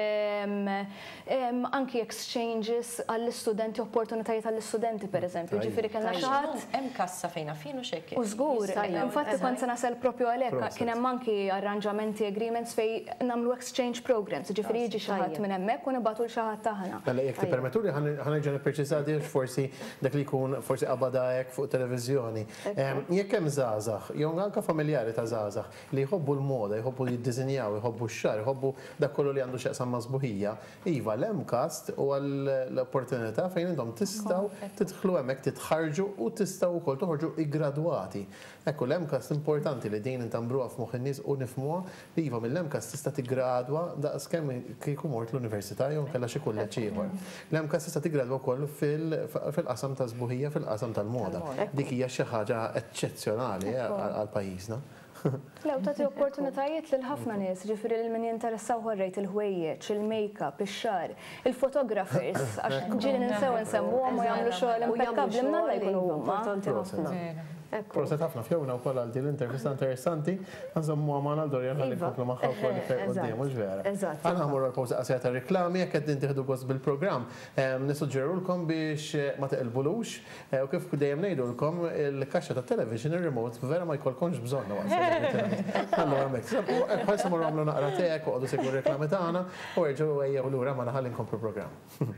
Anki exchanges għall-istudenti, opportunitajiet għall-istudenti pereżempju. Ġifieri kellna xi ħadd. Hemm kassa fejn fin u xekk. U żgur, infatti kont se nasel propju għalhekk kien hemm anki arranġamenti, agreements fejn nagħmlu exchange programs, ġifieri jiġi xi ħadd minn hemmhekk u nibagħtu l xi ħadd taħna. Mela jekk tippermettu li ħanerġa' nippreċiżadi forsi dak li jkun forsi qabada hekk fuq televiżjoni. Jekk hemm żgħażagħ, jew anke familjari ta' żgħażagħ li jħobbu l-moda, jħobbu jiddiżinjaw, jħobbu x-xahar, jħobbu dak kollu li għandu x'jaqsam ma' sbuħija, iva l-Emcast u l-opportunità fejn intom tistgħu tidħlu hemmhekk titħarġu u tistgħu wkoll toħorġu iggradwati. Ekku l-Emcast importanti li din intambruha f'moħħ in-nies u nifhmuha li iva mill-Emcast tista' tiggradwa daqskemm kieku mort l-Università jew kellha xi kulleġġ ieħor. L-Emcast tista' tiggradwa wkoll fil-qasam ta' żbuħija fil-qasam tal-moda. Dik hija xi ħaġa eċċezzjonali għal pajjiżna. Lew tagħti opportunitajiet lil ħafna nies, ġifieri lil min jinteressaw ħorrejt il-ħwejjeġ, il-makeup, ix-xahar, il-photographers, għax ġieli ninsew insemmuhom u jagħmlu xogħol impeccabbli minn Alla jkunu huma. Proset ħafna fjowna wkoll għal din l-intervista interessanti, nżommu għamana l-Dorjan ħalli nkomplu magħha wkoll fer quddiem, mhux vera. Aħna ħamur għal-pawża qasira ta' riklami jekk qed tieħdu gost bil-programm. Nissuġġerulkom biex ma tiqilbulux u kif dejjem ngħidulkom il-kaxxa tat-television ir-remote vera ma jkollkomx bżonna waqt. Allura hemmhekk. Bħalissa morru għamlu naqra tek u qogħdu segwu r-reklami tagħna u erġgħu ejjew lura ma naħalli nkomplu programm.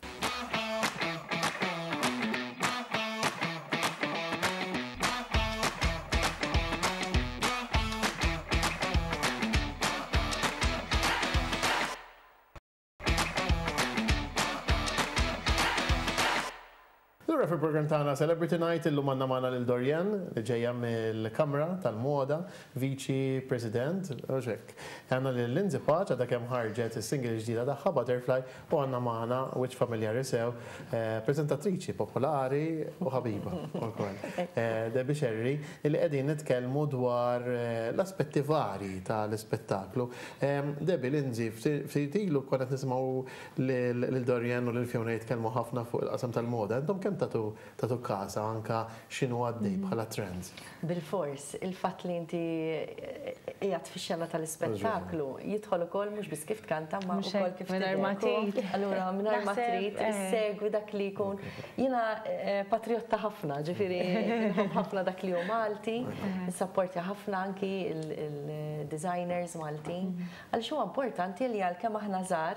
Fil-program tagħna Celebrity Night illum għandna magħna lil Dorjan li ġejja mill-Kamra tal-Moda, Viċi President, Oġek. Għandna lil Lindsay Paċ għadha kemm ħarġet is-single ġdida tagħha Butterfly u għandna magħna wiċċ familjari sew preżentatriċi popolari u ħabiba wkoll. Debbie Sherry li qegħdin nitkellmu dwar l-aspetti vari tal-ispettaklu. Debbie, Lindsay, ftit ilu kont qed nisimgħu lil Dorjan u lil Fiona jitkellmu ħafna fuq il-qasam tal-moda. Intom kemm tagħtu kasa anka x'inhu għaddej bħala trends. Bil-fors, il-fatt li inti qiegħed fix-xena tal-ispettaklu jidħol ukoll mhux biss kif tkanta ma wkoll kif mingħajr ma trid. Allura mingħajr ma trid issegwi dak li jkun. Jiena patriotta ħafna, ġifieri nħobb ħafna dak li hu Malti, nissapportja ħafna anki il-designers Maltin. Għaliex huwa importanti li għalkemm aħna żgħar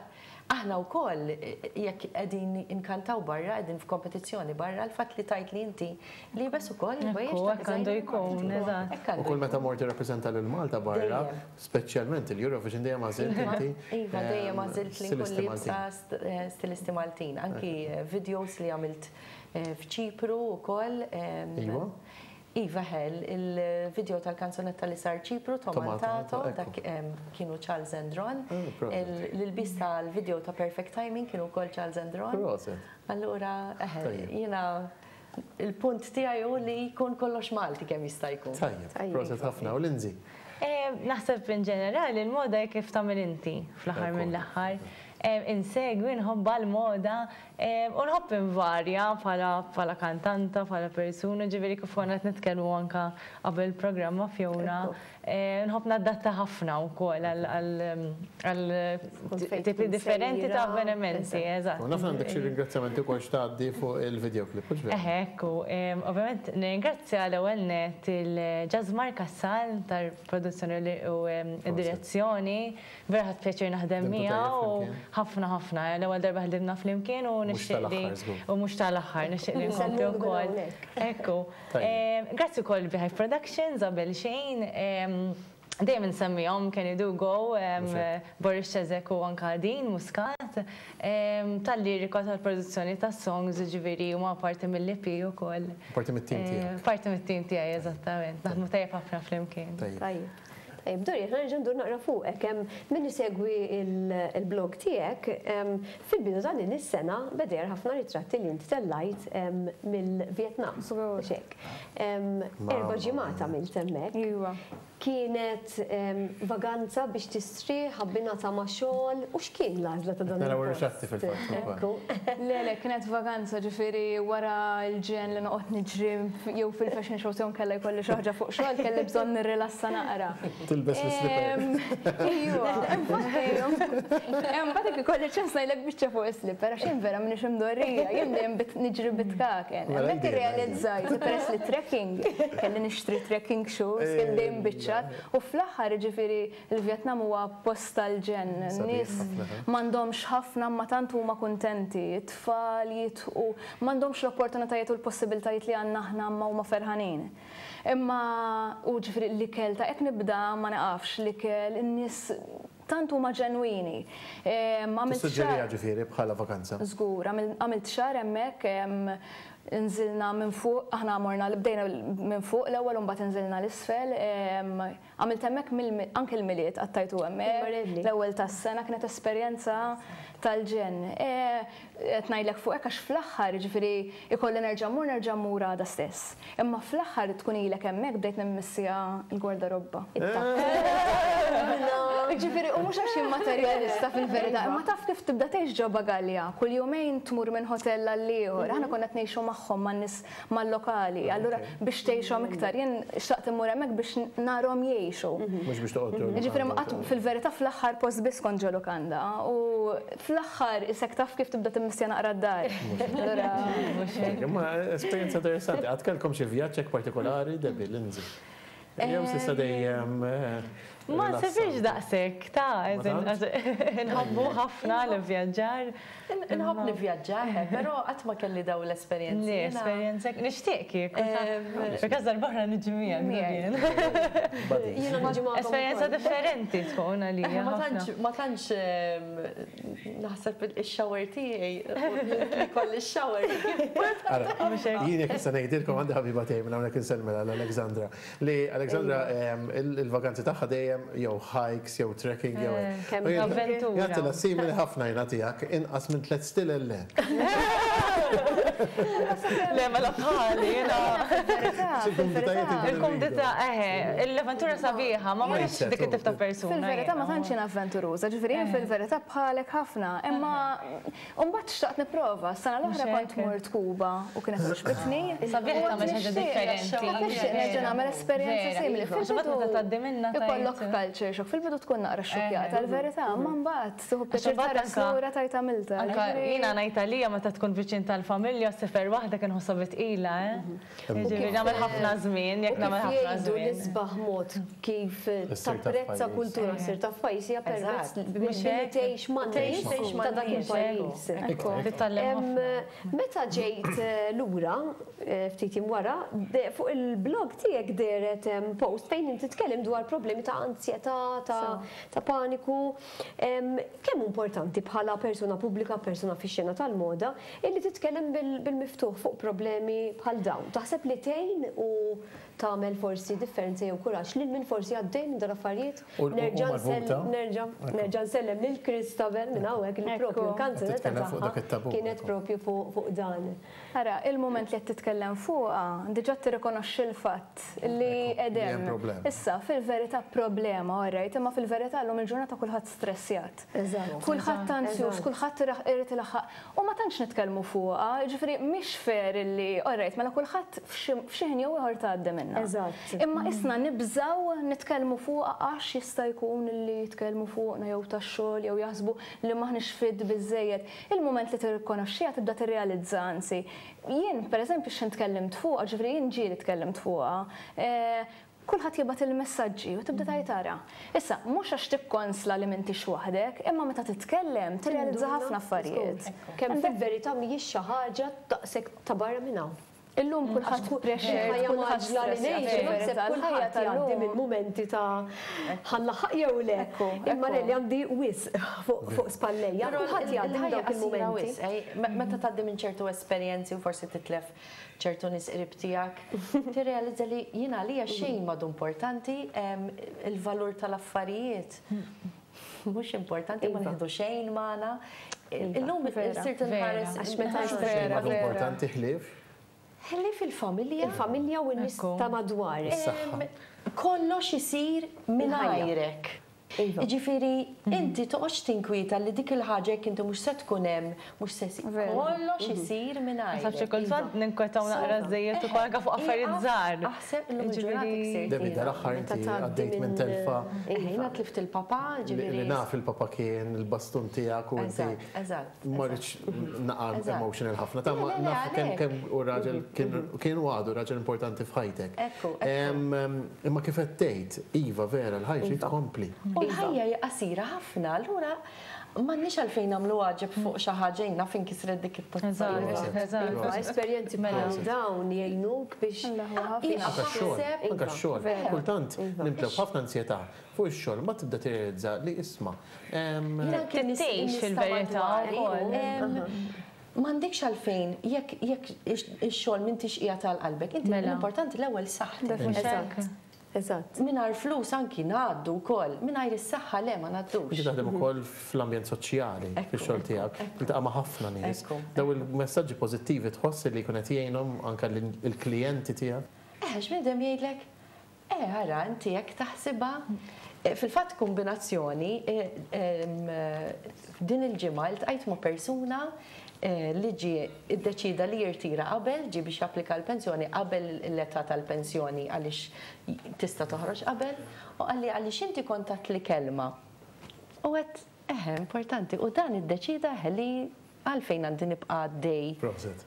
aħna wkoll jekk qegħdin inkantaw barra, qegħdin f'kompetizzjoni barra, l-fatt li tajt li inti li bes ukoll hekk għandu jkun, eżatt. U kull meta mort tirrappreżenta lil Malta barra, speċjalment il-Eurovision dejjem għażilt inti. Iva, dejjem għażilt li nkolli libsa stilisti Maltin, anki videos li għamilt f'Ċipru wkoll. Iva? Iva Hell, il-video tal-kanzonetta li sar Ċipru, Tomantato, dak kienu Charles and Ron. L-bis tal-video ta' Perfect Timing kienu kol Charles and Ron. Allura, jina, il-punt tijaj u li jkun kollox Malti kemm jista' jkun. Tajjeb, proset ħafna, u Lindsay. Naħseb in ġenerali, il-moda kif tagħmel inti fl-aħħar mill-aħħar. Insegwi, nħobba l-moda, u nħobb invarja bħala kantanta, bħala persuna, ġiviri kif għana t-nitkellmu anka qabel programma fjona. Nħobb naddatta ħafna u kol għal tipi differenti ta' avvenimenti, eżatt. U nafna għandek xi ringrazzjamenti kol xtaddi fuq il-videoclip, uġveri? Ekku, ovvijament, ringrazzja l-ewel net il-Ġazmar Kassal tar-produzzjoni u direzzjoni, verħat pjaċir naħdem miegħu ħafna ħafna, l-ewwel darba ħdimna flimkien u nixtieq li u mhux tal-aħħar nixtieq li nkompli wkoll. Ekku. Grazzi wkoll Beehive Productions, qabel xejn. Dejjem insemmihom Can You Do Go, Boris Cezek u anka din Muscat, tal-lirika tal-produzzjoni tas-songs ġifieri huma parti mill-I P wkoll. Parti mit-tim tiegħek. Parti mit-tim tiegħi eżattament. Naħdmu tajjeb ħafna flimkien. Tajjeb. Dori, ħana ġendur naqra fuqek, minn segwi il-blog tijek, fil-bidu ta' din is-sena beder ħafna ritratti li inti tellajt mill-Vietnam. Erba' ġimgħat għamilt hemmhekk. Kienet vaganza biex tistri, ħabbina ta' ma' xogħol, u x'kien l-għażla ta' dan il-post? fil-fatt. Lele, kienet vaganza ġifieri wara l-ġen li noqgħod niġri jew fil-fashion show sew kellha jkolli xi ħaġa fuq xogħol, kelli bżonn nirrilassa naqra. Tilbes l-slipper. Ejwa, mbagħad ikolli ċans ngħidlek biċċa fuq is-slipper għax jien vera m'iniex imdorrija, jien dejjem niġri bitkaken. Hemmhekk irrealizzajt peress li trekking, kelli nixtri trekking shoes, kien dejjem biċċa. U fl-aħħar ġifieri il-Vjetnam huwa post tal-ġen, nies m'għandhomx ħafna ma tant huma kuntenti, tfal jitqu, m'għandhomx l-opportunitajiet u l-possibilitajiet li għandna aħna ma huma ferħanin. Imma u ġifieri l-ikel ta' hekk nibda ma naqafx l-ikel, in-nies tant huma ġenwini. Tissuġġerija ġifieri bħala vakanza. Żgur, għamilt xahar hemmhekk nżilna minn fuq, aħna morna li bdejna minn fuq l-ewwel u mbagħad inżilna l-isfel. Għamilt hemmhekk anke l-miliet qattajtu hemmhekk. L-ewwel tas-sena kienet esperjenza tal-ġen. Qed ngħidlek fuq hekk għax fl-aħħar ġifieri ikolli nerġa' mmur nerġa' mmur għada stess. Imma fl-aħħar tkun ilek hemmhekk bdejt nimmissija l-gwardarobba. Ġifieri u mhux għax materialista fil-verità, imma taf kif tibda tgħix ġo Bagalja. Kull jumejn tmur minn hotell għal ieħor. Aħna konna qed ngħixu magħhom man-nies mal-lokali. Allura biex tgħixhom iktar jien xtaqt immur hemmhekk biex narhom jgħixu. Mhux biex toqgħod. Ġifieri fil-verità fl-aħħar post biss kont ġo lukanda u fl-aħħar isek taf kif tibda timmissja naqra d-dar. Imma esperjenza interessanti. Għad kellkom xi vjaġġ partikolari Debbie Lindsay? Jew s'issa dejjem Ma sefiex daqsek, ta' nħobbu ħafna l-vjaġġar. Nħobb l-vjaġġar, pero qatt ma kelli daw l-esperjenzi. Li, esperjenza, nixtieq kif. Bekas dal-barra niġimija. Esperjenza differenti tkun għalija. Ma tantx naħseb il-shower tiegħi li kolli x-shower. Jien jekk issa ngħidilkom għandi ħabiba tiegħi minn hawnhekk insellmela l-Alexandra. Li Alexandra il-vakanzi tagħha dejjem jew hikes, jew trekking, jew avventura. Jagħtilha simili ħafna jien tiegħek inqas minn tliet stilel le. Le ma l-afħali, jiena. Il-kumdita, eħe, l-avventura sabiħa, ma marriċ dik it-tif ta' persuna. Fil-verità ma tantx jien avventuruża, ġifieri jien fil-verità bħalek ħafna, imma mbagħad xtaqt nipprova. Sena l-oħra kont mort Kuba u kienet ħoġbitni. Sabiħ tagħmel ħaġa differenti. Nixtieq nerġa' nagħmel esperjenza simili. Ġibgħat meta tgħaddi minnha ikollok culture shock fil-bidu tkun naqra xokjata, l-verità, ma mbagħad tieħu pjaċir mbagħad tara anka- s-sura tajt għamilta. Anka jiena ngħid għalija meta tkun viċin tal-familja sefer waħda kien ħossa bitqila, eh? Jiġifieri nagħmel ħafna żmien, jekk nagħmel ħafna jgħidu żmien. l-isbaħ mod kif Is-sir ta' tapprezza f'pajjiż. kultura s-sir ta' f'pajjiż hija permezz Eżatt. billi tgħix ma' Tgħix- tgħix nies ma' ta' dak nies, il-pajjiż. Ekku, titgħallem Em, ħafna. Meta ġejt eh, lura, eh, ftit jiem wara, de- fuq il-blog tiegħek deret em, post fejn inti titkellem dwar problemi ta' ansjetà, ta' ta' paniku. Em, Kemm importanti bħala persuna pubblika, persuna fix-xena tal-moda, illi titkellem bil- bil-miftuħ fuq problemi bħal dawn. Taħseb li tgħin u tagħmel forsi differenza jew kuraġġ lil min forsi għaddej minn dal affarijiet. U- u Nerġa' marbuta? nsell- nerġa' nerġa' nsellem lil Kristabel minn hawnhekk li propju l-kanzunetta Titkellem fuq dak tagħha it-tabu. kienet propju fuq fuq dan. Ara, il-moment li qed titkellem fuqha, diġà tirrikonoxxi l-fatt li Ekku, li edem. hemm problema. Issa fil-verità problema, orrejt, imma fil-verità llum il-ġurnata kulħadd stressjat. Eżatt. Kulħadd ansjuż, Eżatt. kulħadd iraħ- irid ilaħħaq. U ma tantx nitkellmu fuqha, ġifieri mhix fair illi orrejt, mela kulħadd f'xi f'xi ħin jew ieħor tgħaddi minnha. Eżatt. Imma isna nibżaw nitkellmu fuqha għax jista' jkun illi jitkellmu fuqna jew tax-xogħol jew jaħsbu li maħniex fid biżejjed. Il-mument li tirrikonoxxiha tibda tirrealizza anzi. Jien pereżempju x'in tkellimt fuqha, ġifieri jien ġieli tkellimt fuqha. eh, Kulħadd jibgħat il-messaġġi u tibda tgħid tara. Issa, mhux għax tikkonsla li m'intix waħdek, imma meta titkellem tirrealizza ħafna affarijiet. Kemm fil-verità mhijiex xi ħaġa daqshekk ta' barra minn hawn. Illum kulħadd pressure, ħajja kulħadd maġla li stressjat, ngħixu, naħseb il-verità, kulħadd il-ħajja jgħaddi tal-lum. minn mumenti ta' ħallaħaq jew le. Ekku, Imma ekku. li għandi wis fuq fuq spallejja. Kulħadd jgħaddi minn dawk il-mumenti. Meta tgħaddi minn ċertu esperjenzi u forsi titlef ċertu nies qrib tiegħek, tirrealizza li jiena għalija xejn madu importanti em, il-valur tal-affarijiet. Mhux importanti ma nieħdu xejn magħna. Illum Vera, sirt vera. inħares Għax meta inħares- vera, Xejn ma vera. importanti ħlief. Ħelli fil-familja. Il-familja u n-nies Ekku. ta' madwarek. Em, Kollox isir minn għajrek. Iva. Ġifiri, inti toqgħodx tinkwita li dik il-ħaġa jekk inti mhux se tkun hemm, mhux se isir. Vera. Kollox isir minn Għasax għajrek. kultant ninkwetaw naqra żejjed u kolka fuq affarijiet żgħar. Aħseb l ġurnata Ġifieri- Debi dal-aħħar Meta inti tgħaddi għaddejt minn minn- telfa Ejna tlift il-papa, li ġifiri. li naf il-papa kien il-bastun tiegħek u inti Eżatt, eżatt. marriċ naqal Eżatt. emotional ħafna. Ta' Le, le, le, naf kemm għalek. kemm u raġel kien kien u għadu raġel importanti f'ħajtek. Ekku, ekku. Em, em, Imma kif qed tgħid, iva vera l-ħajġ tkompli. U l-ħajja hija qasira ħafna, allura m'għandniex għalfejn nagħmlu waġeb fuq xi ħaġa jna fin kisret dik Eżatt, il-pozzizzjoni. eżatt. Esperjenzi bħal dawn jgħinuk biex Anka x-xogħol, anka x-xogħol. Kultant nimtlew ħafna ansjetà fuq ix-xogħol ma tibda tirrealizza li isma' em, Tittejx fil-verità wkoll. M'għandekx għalfejn, jekk jekk ix-xogħol m'intix qiegħed tal-qalbek, inti Mela. l-importanti l-ewwel saħħtek. Eżatt. Eżatt. Mingħajr flus anki ngħaddu wkoll, mingħajr is-saħħa le ma Inti ngħaddux. taħdem ukoll fl-ambjent soċjali Ekku, fix-xogħol tiegħek. Iltaqa' ma' ħafna nies. Ekku, Daw il-messaġġi pożittivi tħoss li jkun qed jgħinhom anke lill-klijenti tiegħek. Eh, x'bidem jgħidlek, eh, ara, inti jekk taħsibha. Eh, Fil-fatt kombinazzjoni, eh, em, eh, din il-ġimgħa iltqajt ma' persuna eh, li ġie iddeċida li jirtira qabel, ġi biex japplika l-pensjoni qabel l-età tal-pensjoni għaliex tista' toħroġ qabel, u għalli għaliex inti kontat li kelma. U għet, eh, importanti, u dan iddeċida li għalfejn għandi nibqa' għaddej. Proset.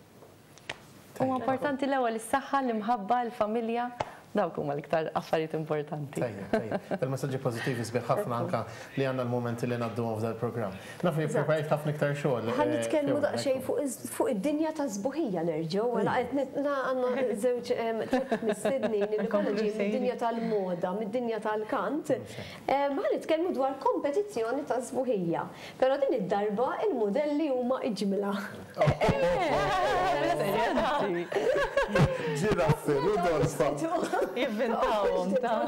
U importanti l-ewwel is-saħħa, l-imħabba, l-familja, dawk huma l-iktar affarijiet importanti. Tajjeb, tajjeb. Il-messaġġi pożittivi sbieħ ħafna anke li għandna l-momenti li ngħaddu f'dal programm. Naf li preparajt ħafna iktar xogħol. Ħan eh, nitkellmu Fiona, daqsxejn ekku. fuq iż- fuq id-dinja ta' żbuħija nerġgħu, wara qed nitna għandna żewġ em, tliet mistednin li kollha ġej mid-dinja tal-moda, mid-dinja tal-kant. Em, Ħan nitkellmu dwar kompetizzjoni ta' żbuħija. Però din id-darba il-modelli huma iġmila. Ġiraffi, Rudolfa. Jivvintawhom ta'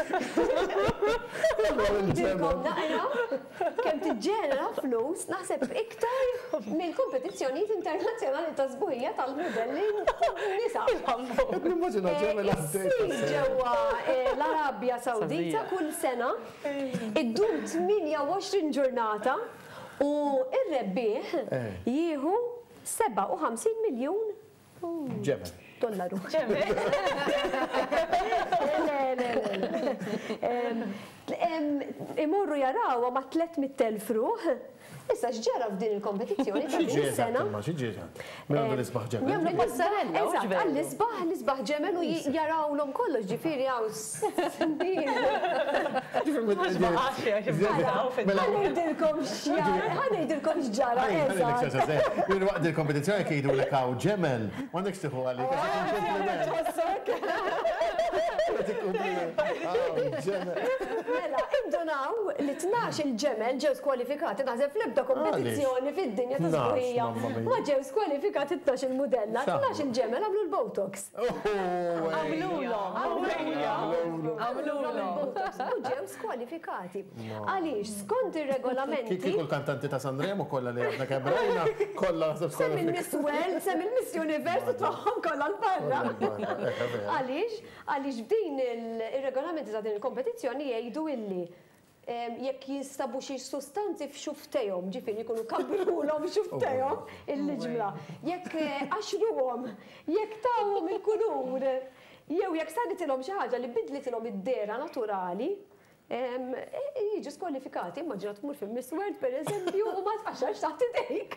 Dilkom naqra kemm tiġġenera flus naħseb iktar minn kompetizzjonijiet internazzjonali ta' żbuħija tal-modelli nisa. Nimmaġina ġemel Issir ġewwa eh, l-Arabja Sawdita kull sena iddum tminja u għoxrin ġurnata u ir-rebbieħ Eh. jieħu seba' u ħamsin miljun Ġemel. Dollaru. Imorru jarawa ma tliet elf ruħ. Issa x'ġara f'din il-kompetizzjoni ta' din is-sena. X'ġieta? Mela l-isbaħ ġemel. Jagħmlu mozzarella. Eżatt, għall-isbaħ l-isbaħ ġemel u jarawlhom kollox ġifieri hawn sindin. Ħanejdilkom ħanejdilkom x'ġara eżatt. Jien waqt il-kompetizzjoni jgħidu lek hawn ġemel. M'għandekx tieħu għalik. Mela, indonaw li tnax il-ġemel ġew skwalifikati naħseb fl-ebda kompetizzjoni fid-dinja ta' żgurija. Ma ġew skwalifikati tnax il-mudella, tnax il-ġemel għamlu l-Botox. Għamlulhom, għamlulhom. U ġew skwalifikati. Għaliex, skont ir-regolamenti. Kieku l-kantanti ta' Sanremo kollha li għadna kebrajna, kollha sem il-Miss World, sem il-Miss Universe u twaħħom kollha l-barra. Għaliex, għaliex f'din il-regolamenti ta' din il-kompetizzjoni jgħidu illi jekk jinstabu xi sustanzi f'xuftejhom, ġifieri jkunu kabbruhom f'xuftejhom il-liġmla. Jekk għaxruhom, jekk tawhom il-kulur, jew jekk saritilhom xi ħaġa li bidlitilhom id-dera naturali, jiġu skwalifikati, immaġina tmur fil Miss World per eżempju u ma tqaxxarx taħt idejk.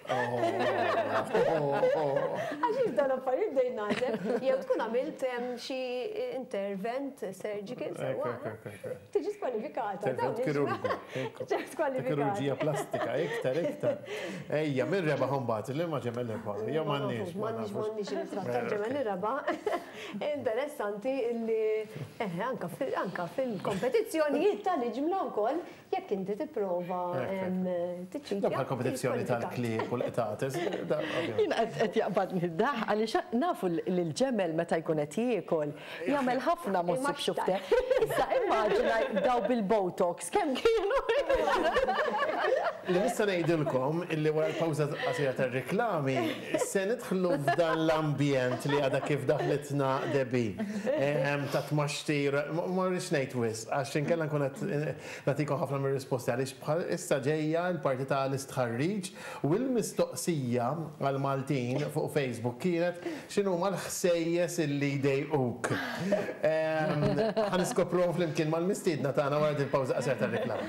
Għax jibda l-affarijiet bdejn naħseb, jew tkun għamilt xi intervent surgical sewwa. Tiġi skwalifikata. Intervent kirurgu. Kirurġija plastika, iktar, iktar. Ejja, min rebaħ imbagħad li ma ġemel rebaħ. Jew m'għandniex. M'għandniex m'għandniex nitrattar ġemel rebaħ. Interessanti li anke fil-kompetizzjonijiet tal-iġmla wkoll jekk inti tipprova tiċċitja. Bħal kompetizzjoni tal-klieb u l-qtates. Jien qed jaqbadni d-daħ għaliex nafu l-ġemel meta jkun qed jiekol jagħmel ħafna mossi b'xufte. Issa immaġina daw bil-Botox kemm kienu. Li nista' ngħidilkom illi wara l-pawża qasira tar-riklami se nidħlu f'dan l-ambjent li għadha kif daħlitna Debi ta' tmaxtir, ma rridx ngħid wisq għax inkella nkun qed nagħtikom ħafna mir-risposti għaliex bħal issa ġejja l-parti tal-istħarriġ u l-mistoqsija għal Maltin fuq Facebook kienet x'inhuma l-ħsejjes illi jdejquk. Ħaniskopruhom flimkien mal-mistiedna tagħna wara din il-pawża qasira tar-riklami.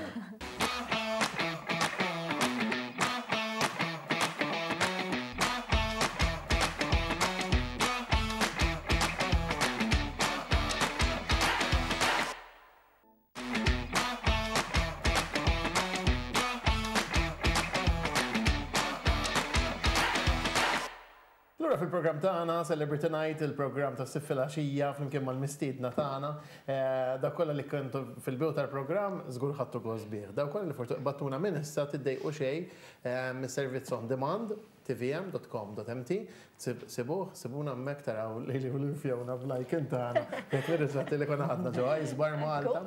Fil-program tagħna Celebrity Night, il-program ta' siffilaxija flimkien mal-mistiedna tagħna. Dak kollha li kintu fil-bidu tal-programm żgur ħadtu gost bih. Dak kollha li fortu battuna minn issa tiddejqu xejn mis-servizz on demand t v m dot com dot m t. Sibuh, sibuna hemmhekk taraw lili u l-fjewna b'lajkin tagħna. Qed nirriżatti li konna ħadna ġewwa Iżbar Malta.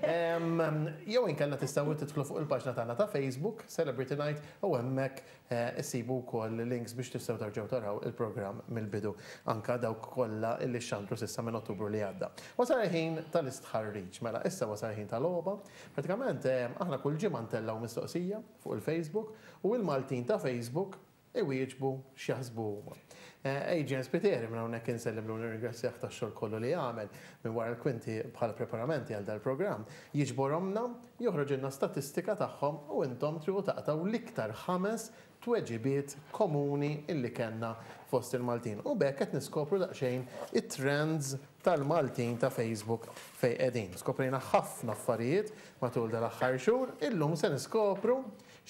Jew inkella tistgħu tidħlu fuq il-paġna tagħna ta' Facebook, Celebrity Night, u hemmhekk issibu wkoll links biex tistgħu tarġgħu taraw il-programm mill-bidu anka dawk kollha illi xxandru s'issa minn Ottubru li għadda. Wasal il-ħin tal-istħarriġ, mela issa wasal il-ħin tal-logħba. Pratikament aħna kull ġimgħa ntellaw mistoqsija fuq il-Facebook u l-Maltin ta' Facebook iwieġbu x'jaħsbu huma. Adrian Spiteri minn hawnhekk insellim lu nirringrazzjah tax-xogħol kollu li għamel minn wara l-kwinti bħala preparamenti għal dal-programm. Jiġborhomna, joħroġilna statistika tagħhom u intom triqu taqtaw l-iktar ħames tweġibiet komuni illi kellna fost il-Maltin. U bekk qed niskopru daqsxejn it-trends tal-Maltin ta' Facebook fejn qegħdin. Skoprejna ħafna affarijiet matul dal-aħħar xhur, illum se niskopru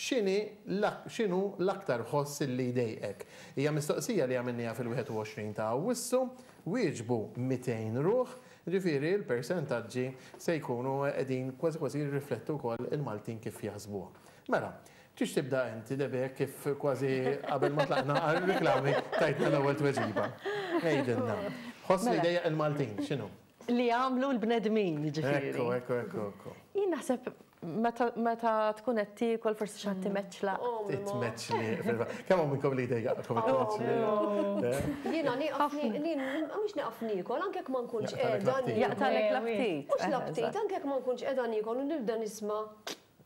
x'inhu l-aktar ħoss illi jdejqek. Hija mistoqsija li għamilniha fil-wieħed u għoxrin ta' Awwissu, wieġbu mitejn ruħ, ġifieri l-persentaġġi se jkunu qegħdin kważi kważi jirriflettu wkoll il-Maltin kif jaħsbuha. Mela, tix tibda inti debek kif kważi qabel ma tlaqna għal-riklami tajtna l-ewwel tweġiba. Ejdilna. Ħoss li dejja il-Maltin, x'inhu? Li għamlu l-bnedmin, ġifieri. Ekku, ekku, ekku, ekku. Jien naħseb meta tkun qed tiekol forsi xi ħadd timeċċla. Titmeċċli. Kemm hawn minnkom li jdejjaqkom titmeċċli. Jiena nieqaf mhux nieqaf niekol anke jekk ma nkunx qiegħda Jaqtalek l-aptit. Mhux l-aptit, anke jekk ma nkunx qiegħda niekol u nibda nisma'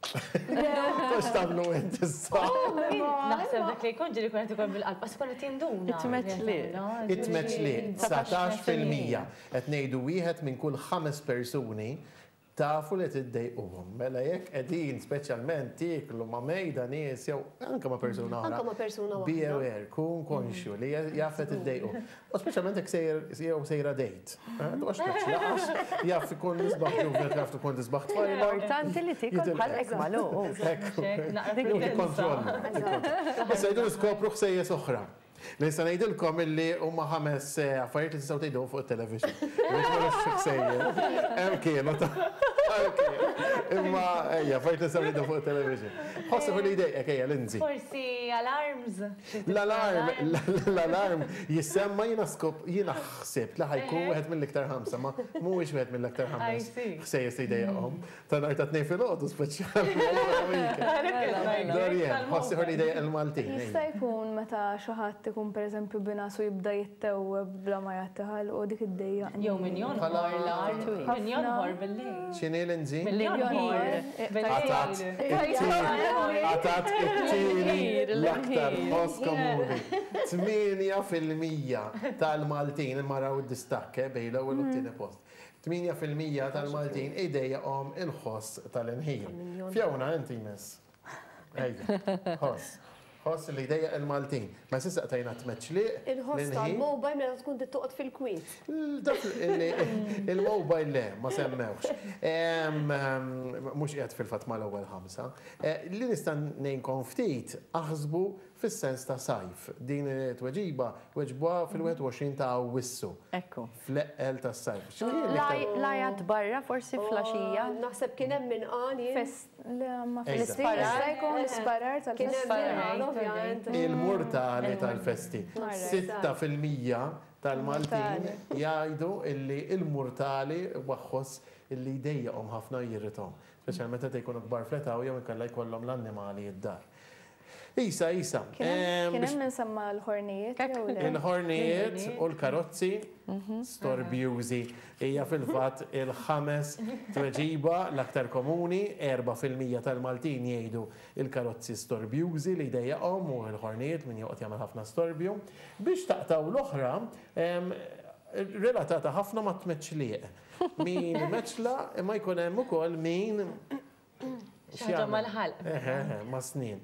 Tux tamlu inti s-sa. Naħseb dak li jkun ġiri kun qed ikun bil-qalb, għas kun qed jinduna. It-tmeċli. It-meċli, tsatax fil-mija. Qed ngħidu wieħed minn kull ħames persuni tafu li tiddejquhom. Mela jekk qegħdin speċjalment tiklu ma' mejda nies jew anke ma' persuna oħra. Anke ma' persuna oħra. Be aware, kun konxju li jaf li tiddejqu. U speċjalment jekk sejr jew sejra dejt. Għax taqx jaf ikun nisbaħ ġuvet jaf tkun tisbaħ tfajla. Importanti li tikun bħalek malu. Kontroll. Issa jdu niskopru ħsejjes oħra. Nista' ngħidilkom illi huma ħames affarijiet li tistgħu tgħidhom fuq it-television. Mhux ma nafx x'sejjer. Hemm kienu ta' imma ejja, affarijiet li tistgħu tgħidhom fuq it-television. Ħossib li jdejqek ejja Lindsay. Forsi alarms. L-alarm, l-alarm jissemma jiena skop jiena ħsibt li ħajkun wieħed mill-iktar ħamsa, ma mhuwiex wieħed mill-iktar ħames. Ħsejjes li jdejqhom. Ta' nhar ta' tnejn filgħodu speċjali. Dorien, ħossib li jdejq il-Maltin. Jista' jkun meta xi ħadd ikun pereżempju binasu jibda jittewweb bla ma jagħtiħal u dik id-dejja. Jew min jonħor l-art, min jonħor bil-lejl. X'inhi Lindsay? Min jonħor Għatat għatat it-tieni l-aktar ħoss komuni. Tminja fil-mija tal-Maltin imaraw id-distakke bejn l-ewwel u t-tieni post. Tminja fil-mija tal-Maltin idejjaqhom il-ħoss tal-inħil. Fjawna inti miss. Ejja, ħoss. Ħoss li dejja il-Maltin. Ma sissa tajna t-meċliq. Il-ħoss tal-mobile mela tkun tittoqgħod fil-kwiet. Il-mobile le, ma semmewx. Mhux qiegħed fil-fatt mal-ewwel ħamsa. Li nista' ngħinkom ftit aħsbu fis-sens ta' sajf. Din it-tweġiba weġbuha fil-wieħed u għoxrin ta' Awwissu. Ekku. Fl-eqqel tas-sajf. Lajat barra forsi flaxija. Naħseb kien hemm min qani. L-isparar tal-festival. Il-murtali tal-festi. Sitta fil-mija tal-Maltin jgħidu illi il-murtali waħħos illi jdejjaqhom ħafna jirrithom. Speċjalment meta jkunu kbar fletaw jew inkella jkollhom l-annimali id-dar. Isa, isa. Kien hemm insemma l-ħornijiet. Il-ħornijiet u l-karozzi storbjużi hija fil-fatt il-ħames tweġiba l-aktar komuni, erba' fil-mija tal-Maltin jgħidu il-karozzi storbjużi li jdejjaqhom u l-ħornijiet min joqgħod jagħmel ħafna storbju. Biex taqtaw l-oħra relatata ħafna ma' tmeċliq. Min meċla imma jkun hemm ukoll min xaġa mal-ħalq. Eħe, ma' snin.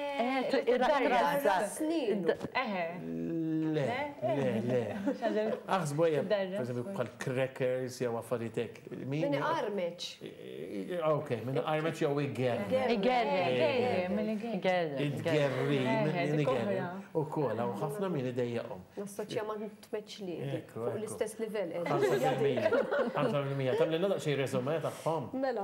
Snin. Le, le, le. Aħsbu jem, per esempio, bħal crackers jew affaritek. Min armeċ. Ok, min armeċ jew igerri. Igerri. Igerri, min igerri. U kola, u ħafna min idejjaqhom. Nastoċja ma tmeċli. Fuq l-istess livell. ħamsa fil-mija. Tam li nadaq xej resume tagħhom. Mela.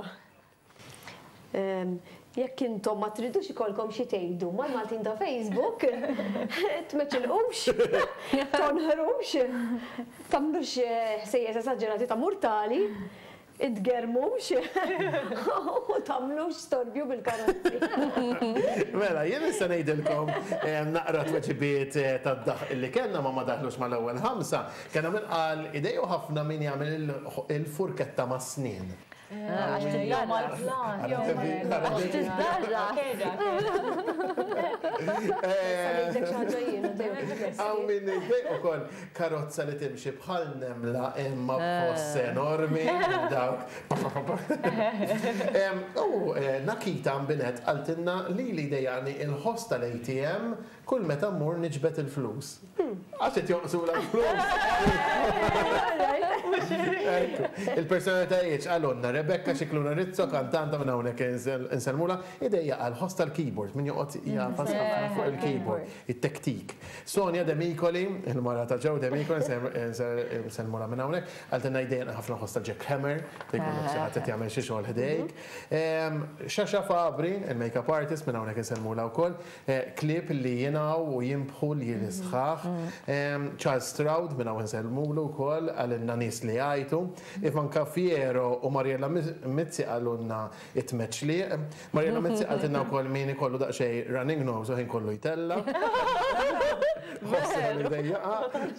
Jekk intom ma tridux ikolkom xi tgħidu mal-Maltin ta' Facebook, tmeċilqux, tonħrux, tagħmlux sejjes esaġġerati ta' murtali, idgermux u tagħmlux storbju bil-karozzi. Mela, jien issa ngħidilkom naqra tweġibiet tad-daħ illi kellna ma ma daħlux mal-ewwel ħamsa, kellna min qal idejju ħafna min jagħmel il-furketta ma' snin. Għax tiddarra. Għax tiddarra. Għaw minn id-dej u koll karozza li timxi bħal nemla imma b'ħoss enormi. Dawk. U Nakita mbinet għaltinna li li dejjani il-ħoss tal-A T M kull meta mmur niġbet il-flus. Għaxet jonqsu l-flus. Il-personalitajiet għalunna Rebecca Xikluna Rizzo, kantanta minn hawnhekk inselmula, idejja għal host tal-keyboard, min joqgħod jafas fuq il-keyboard, it-tektik. Sonja Demikoli, il-mara ta' Joe Demikoli, inselmula minn hawnhekk, għaltinna idejja ħafna host tal-Jack Hammer, jkollok xi ħadd qed jagħmel xi xogħol ħdejk. Xaxa Fabri, il-makeup artist minn hawnhekk inselmula wkoll, klip li jingħaw u jimbħu li jisħaħ. Charles Stroud minn hawn inselmulu wkoll għalilna nies li jgħajtu. Ivan Cafiero u Mariella Mizzi għalunna it-meċli. Mariella Mizzi għaltinna u koll min kollu daqxej running nose u ħin kollu jtella. li dejjaqa.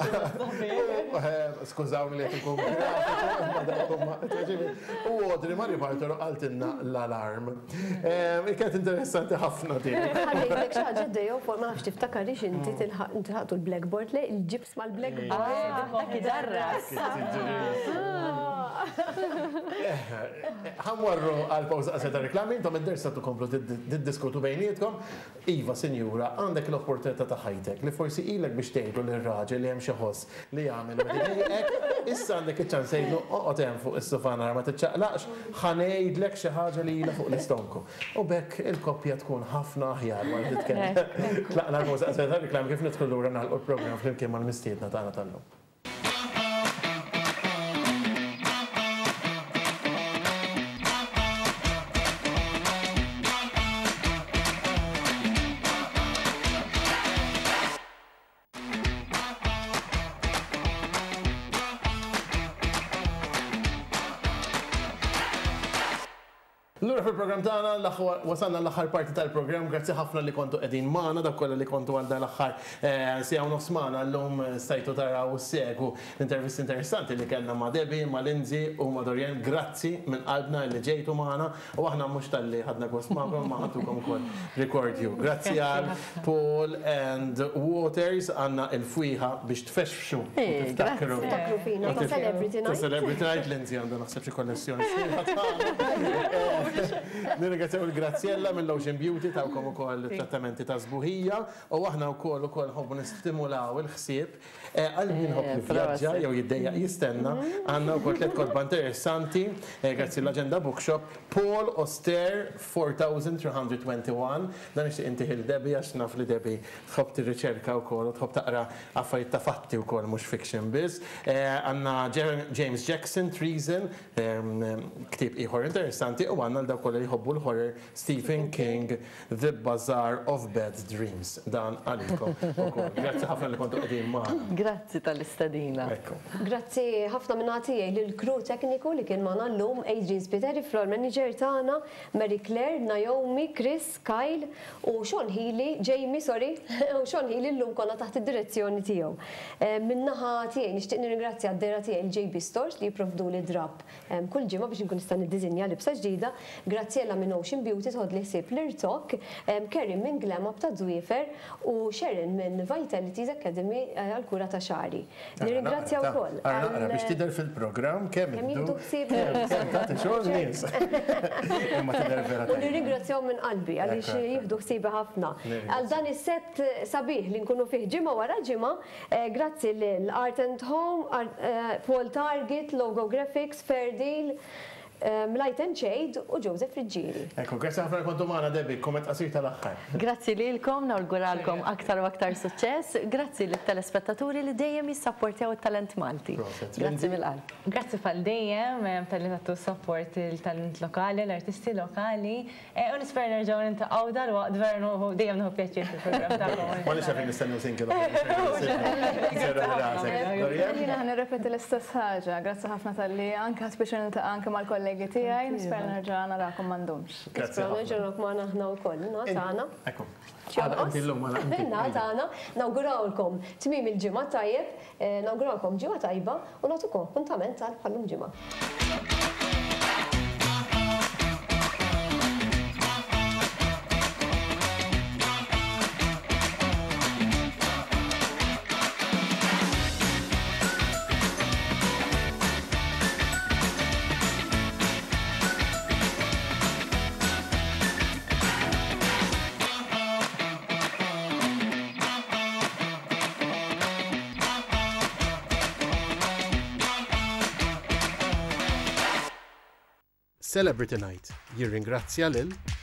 Skużawni li qed ikun grafiku, u Audrey ma ripartoru għaltinna l-alarm. Kienet interessanti ħafna tiegħek. Ħallejtek xi ħaġa dejjew fuq ma nafx tiftakarix inti tilħaqtu l-blackboard le il-ġibs mal-blackboard. Ħamwarru għal-pawza qaseta reklami, intom id-dersa tkomplu tiddiskutu bejnietkom. Iva, sinjura, għandek l-opportunità ta' ħajtek li forsi ilek biex tgħidu lir-raġel li hemm xi ħoss li jagħmel hekk, issa għandek iċ-ċans tgħidlu oqgħod hemm fuq is-sufana ma tiċċaqlaqx, ħanejdlek xi ħaġa li ilha fuq l-istonku. U bekk il-koppja tkun ħafna aħjar wara titkellem. Tlaqna l-pawza qaseta reklami kif nidħlu lura nagħlqu l-programm flimkien mal-mistiedna tagħna tal-lum. Allura fil-program tagħna wasalna l-aħħar parti tal-programm, grazzi ħafna li kontu qegħdin magħna, dak kollha li kontu għal dan l-aħħar sija u nofs magħna llum stajtu taraw segu l-intervisti interessanti li kellna ma' Debbie, ma' Lindsay u ma' Dorian. Grazzi minn qalbna li ġejtu magħna u aħna mhux tal-li ħadna gost magħkom ma ħadtukom ukoll record you. Grazzi għal Paul and Waters għandna il-fwieħa biex tfexxu. Tiftakru fina ta' Celebrity Night. Ta' Celebrity Night Lindsay għandha naħseb xi kollezzjoni. Nirringrazzjaw il-Graziella mill-Ocean Beauty tawkom ukoll trattamenti ta' sbuħija u aħna wkoll ukoll ħobbu nistimulaw il-ħsieb għal min ħobb jivvjaġġa jew jiddejjaq jistenna għandna wkoll tliet kotba interessanti grazzi l-Aġenda Bookshop Paul Auster four thousand three hundred twenty-one dan ixtieq intih il-Debbie għax naf li Debbie tħobb tirriċerka wkoll u tħobb taqra affarijiet ta' fatti wkoll mhux fiction biss. Għandna James Jackson Treason ktieb ieħor interessanti u għandna l-dawk kollha li jħobbu l-horror Stephen King The Bazaar of Bad Dreams. Dan għalikom ukoll. Grazzi ħafna li kontu qegħdin magħna. Grazzi tal-istadina. Grazzi ħafna minn għatijaj lill-crew tekniku li kien magħna llum Adrian Spiteri, floor manager tagħna, Mary Claire, Naomi, Chris, Kyle u Sean Healy, Jamie, sorry, u Sean Healy llum konna taħt id-direzzjoni tiegħu. Min-naħa tiegħi nixtieq nirringrazzja għad-dera tiegħi il-J B Stores li jipprovdu li drab kull ġimgħa biex inkun nista' niddiżinja libsa ġdida. Graziella minn Ocean Beauty tħod li ħsieb l-irtok, Kerim minn Glam Up ta' Zwiefer u Sharon minn Vitalities Academy għal-kura ta' xari. Nirringrazzja wkoll. Ara biex tidher fil-programm kemm jieħdu ħsieb tagħti xogħol nies. Imma tidher vera. U nirringrazzjaw minn qalbi għaliex jieħdu ħsieba ħafna. Għal dan is-set sabiħ li nkunu fih ġimgħa wara ġimgħa, grazzi l-Art and Home, Paul Target, Logo Graphics, Fair Deal, Light and Shade u Joseph Riġġieri. Ekku, grazzi ħafna kontu magħna Debbie, komment qasir tal-aħħar. Grazzi lilkom, nawguralkom aktar u aktar suċċess. Grazzi lit-telespettaturi li dejjem jissapportjaw it-talent Malti. Grazzi mill-qalb. Grazzi fal dejjem tal-li tattu support il-talent lokali, l-artisti lokali. U nisper nerġgħu nintaqgħu dal-waqt veru dejjem nieħu pjaċir fil-programm tagħkom. Ma nix għafin nistennu sinki Jiena nirrepeti l-istess ħaġa. Grazzi ħafna tal-li anke biex niltaqa' anke mal-kollegi tiegħi, nisper nerġa' narakom m'għandhomx. Grazzi ħafna. Ġurnok magħna aħna wkoll, tagħna. Ekku. Tagħna nawgurawlkom tmiem il-ġimgħa tajjeb, nawgurawlkom ġimgħa tajba u nagħtukom appuntament għal bħallum ġimgħa. Celebrity Night jirringrazzja lil